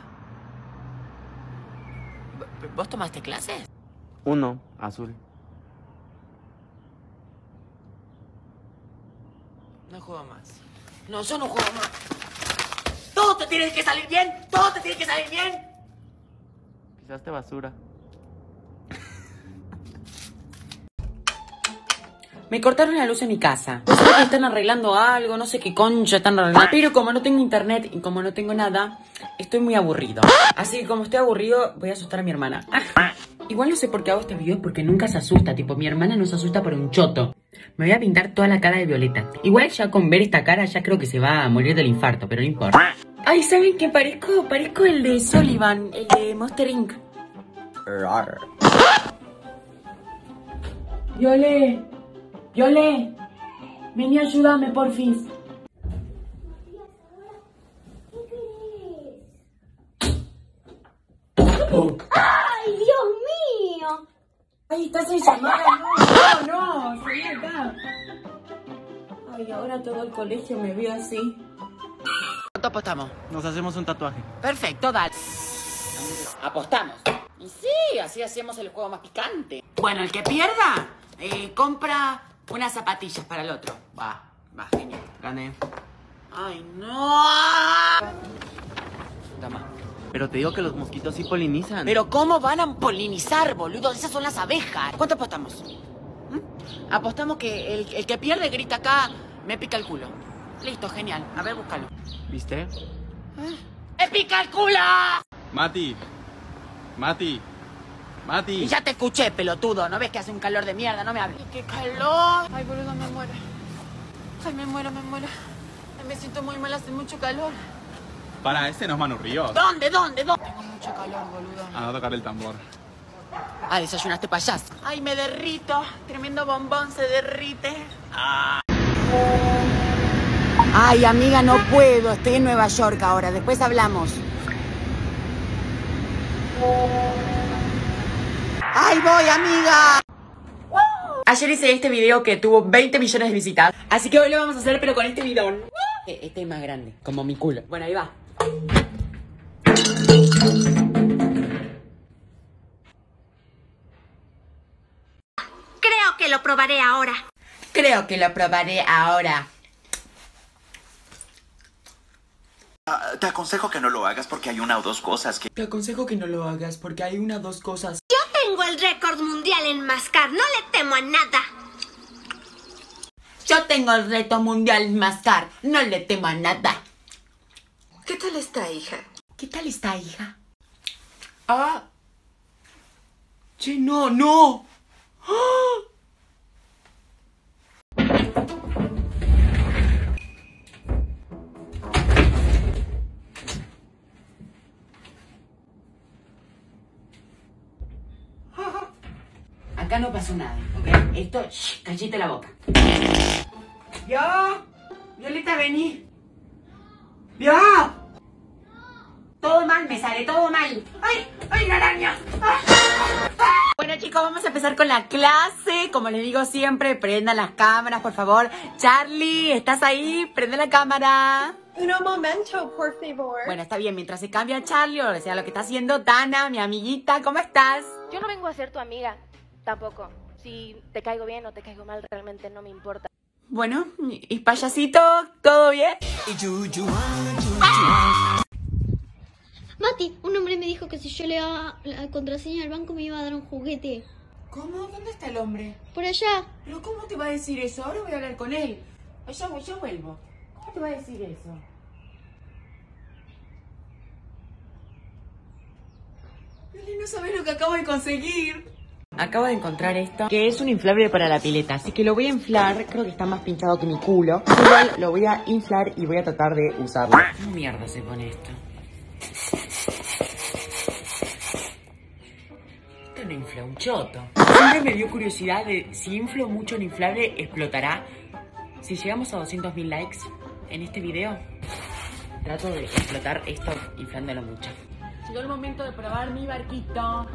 ¿Vos tomaste clases? Uno, azul. No juego más. No, yo no juego más. Todo te tiene que salir bien. Todo te tiene que salir bien. Pisaste basura. Me cortaron la luz en mi casa. No sé que están arreglando algo, no sé qué concha están arreglando. Pero como no tengo internet y como no tengo nada, estoy muy aburrido. Así que como estoy aburrido, voy a asustar a mi hermana. Igual no sé por qué hago este video porque nunca se asusta. Tipo, mi hermana no se asusta por un choto. Me voy a pintar toda la cara de violeta. Igual ya con ver esta cara ya creo que se va a morir del infarto, pero no importa. Ay, ¿saben qué parezco? Parezco el de Sullivan, el de Monster incorporated. Viole, Viole, vení, ayúdame, porfis. ¡Ay, Dios mío! Ay, estás en llamada, no, no, no, salí acá. Ay, ahora todo el colegio me ve así. ¿Cuánto apostamos? Nos hacemos un tatuaje. Perfecto, dale. Apostamos. Y sí, así hacemos el juego más picante. Bueno, el que pierda, eh, compra unas zapatillas para el otro. Va, va, genial. Gané. Ay, no. Toma. Pero te digo que los mosquitos sí polinizan. Pero ¿cómo van a polinizar, boludo? Esas son las abejas. ¿Cuánto apostamos? ¿Mm? Apostamos que el, el que pierde grita acá, me pica el culo. Listo, genial. A ver, búscalo. ¿Viste? ¿Eh? ¡Me pica el culo! Mati. Mati. Mati. Y ya te escuché, pelotudo. ¿No ves que hace un calor de mierda? No me hables. ¡Qué calor! Ay, boludo, me muero. Ay, me muero, me muero. Ay, me siento muy mal, hace mucho calor. Para, este no es Manu Ríos. ¿Dónde, dónde, dónde? Tengo mucho calor, boludo. A no tocar el tambor. Ah, desayunaste payaso. Ay, me derrito. Tremendo bombón se derrite. Ah. Ay, amiga, no puedo. Estoy en Nueva York ahora. Después hablamos. ¡Ay, voy, amiga! Ayer hice este video que tuvo veinte millones de visitas. Así que hoy lo vamos a hacer, pero con este bidón. Este es más grande, como mi culo. Bueno, ahí va. Creo que lo probaré ahora. Creo que lo probaré ahora. Uh, te aconsejo que no lo hagas porque hay una o dos cosas que... Te aconsejo que no lo hagas porque hay una o dos cosas. Yo tengo el récord mundial en mascar, no le temo a nada. Yo tengo el reto mundial en mascar, no le temo a nada. ¿Qué tal está, hija? ¿Qué tal está, hija? Ah. Che, no, no. ¡Ah! acá no pasó nada, ¿ok? Esto, shh, callate la boca. ¿Vio? Violeta, vení. ¿Vio? Todo mal me sale, todo mal. ¡Ay! ¡Ay, la araña! ¡Ah! Bueno, chicos, vamos a empezar con la clase. Como les digo siempre, prendan las cámaras, por favor. Charlie, ¿estás ahí? Prende la cámara. Un momento, por favor. Bueno, está bien. Mientras se cambia Charlie o sea lo que está haciendo Dana, mi amiguita, ¿cómo estás? Yo no vengo a ser tu amiga, tampoco. Si te caigo bien o te caigo mal, realmente no me importa. Bueno, ¿y payasito? ¿Todo bien? Mati, un hombre me dijo que si yo le daba la contraseña del banco me iba a dar un juguete. ¿Cómo? ¿Dónde está el hombre? Por allá. ¿Pero cómo te va a decir eso? Ahora voy a hablar con él. Ya, ya vuelvo. ¿Cómo te va a decir eso? Lili, no sabes lo que acabo de conseguir. Acabo de encontrar esto, que es un inflable para la pileta. Así que lo voy a inflar. Creo que está más pinchado que mi culo. Igual lo voy a inflar y voy a tratar de usarlo. ¿Cómo mierda se pone esto? Esto no infla un choto. Siempre me dio curiosidad de si inflo mucho el inflable, explotará. Si llegamos a doscientos mil likes en este video, trato de explotar esto inflándolo mucho. Llegó el momento de probar mi barquito.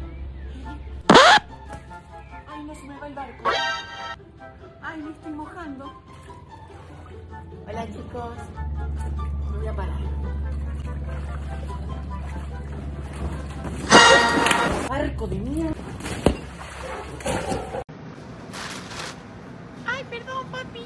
Ay, no se me va el barco. Ay, me estoy mojando. Hola, chicos. Me voy a parar. Barco de mierda. Ay, perdón, papi.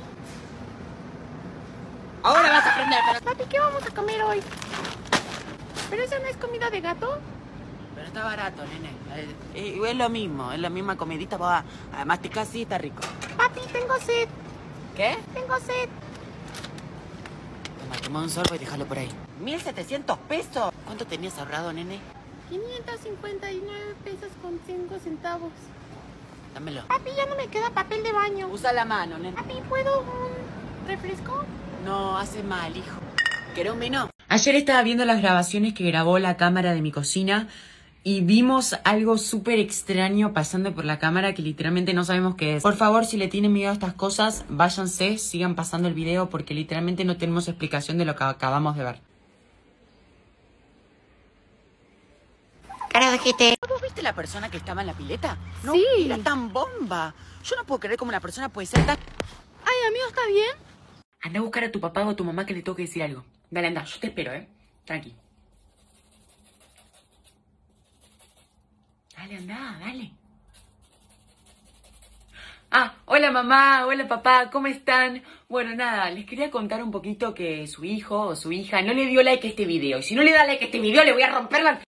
Ahora vas a aprender, pero... Papi, ¿qué vamos a comer hoy? ¿Pero eso no es comida de gato? Pero está barato, nene. Eh, eh, es lo mismo, es la misma comidita. Va. Además, te casi está rico. Papi, tengo sed. ¿Qué? Tengo sed. Toma, toma un sorbo y déjalo por ahí. ¿mil setecientos pesos? ¿Cuánto tenías ahorrado, nene? quinientos cincuenta y nueve pesos con cinco centavos. Dámelo. Papi, ya no me queda papel de baño. Usa la mano, nene. Papi, ¿puedo un refresco? No, hace mal, hijo. ¿Querés un vino? Ayer estaba viendo las grabaciones que grabó la cámara de mi cocina y vimos algo súper extraño pasando por la cámara que literalmente no sabemos qué es. Por favor, si le tienen miedo a estas cosas, váyanse, sigan pasando el video porque literalmente no tenemos explicación de lo que acabamos de ver. Cara de gente. ¿Vos viste la persona que estaba en la pileta? No, sí. Era tan bomba. Yo no puedo creer cómo una persona puede ser tan... Ay, amigo, ¿está bien? Anda a buscar a tu papá o a tu mamá que le tengo que decir algo. Dale, anda, yo te espero, ¿eh? Tranqui. Dale, anda, dale. Ah, hola mamá, hola papá, ¿cómo están? Bueno, nada, les quería contar un poquito que su hijo o su hija no le dio like a este video. Y si no le da like a este video, le voy a romper la...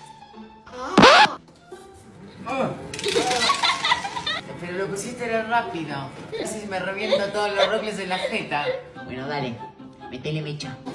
Oh. Pero lo pusiste era rápido. Casi me reviento todos los robles en la jeta. Bueno, dale, metele mecha.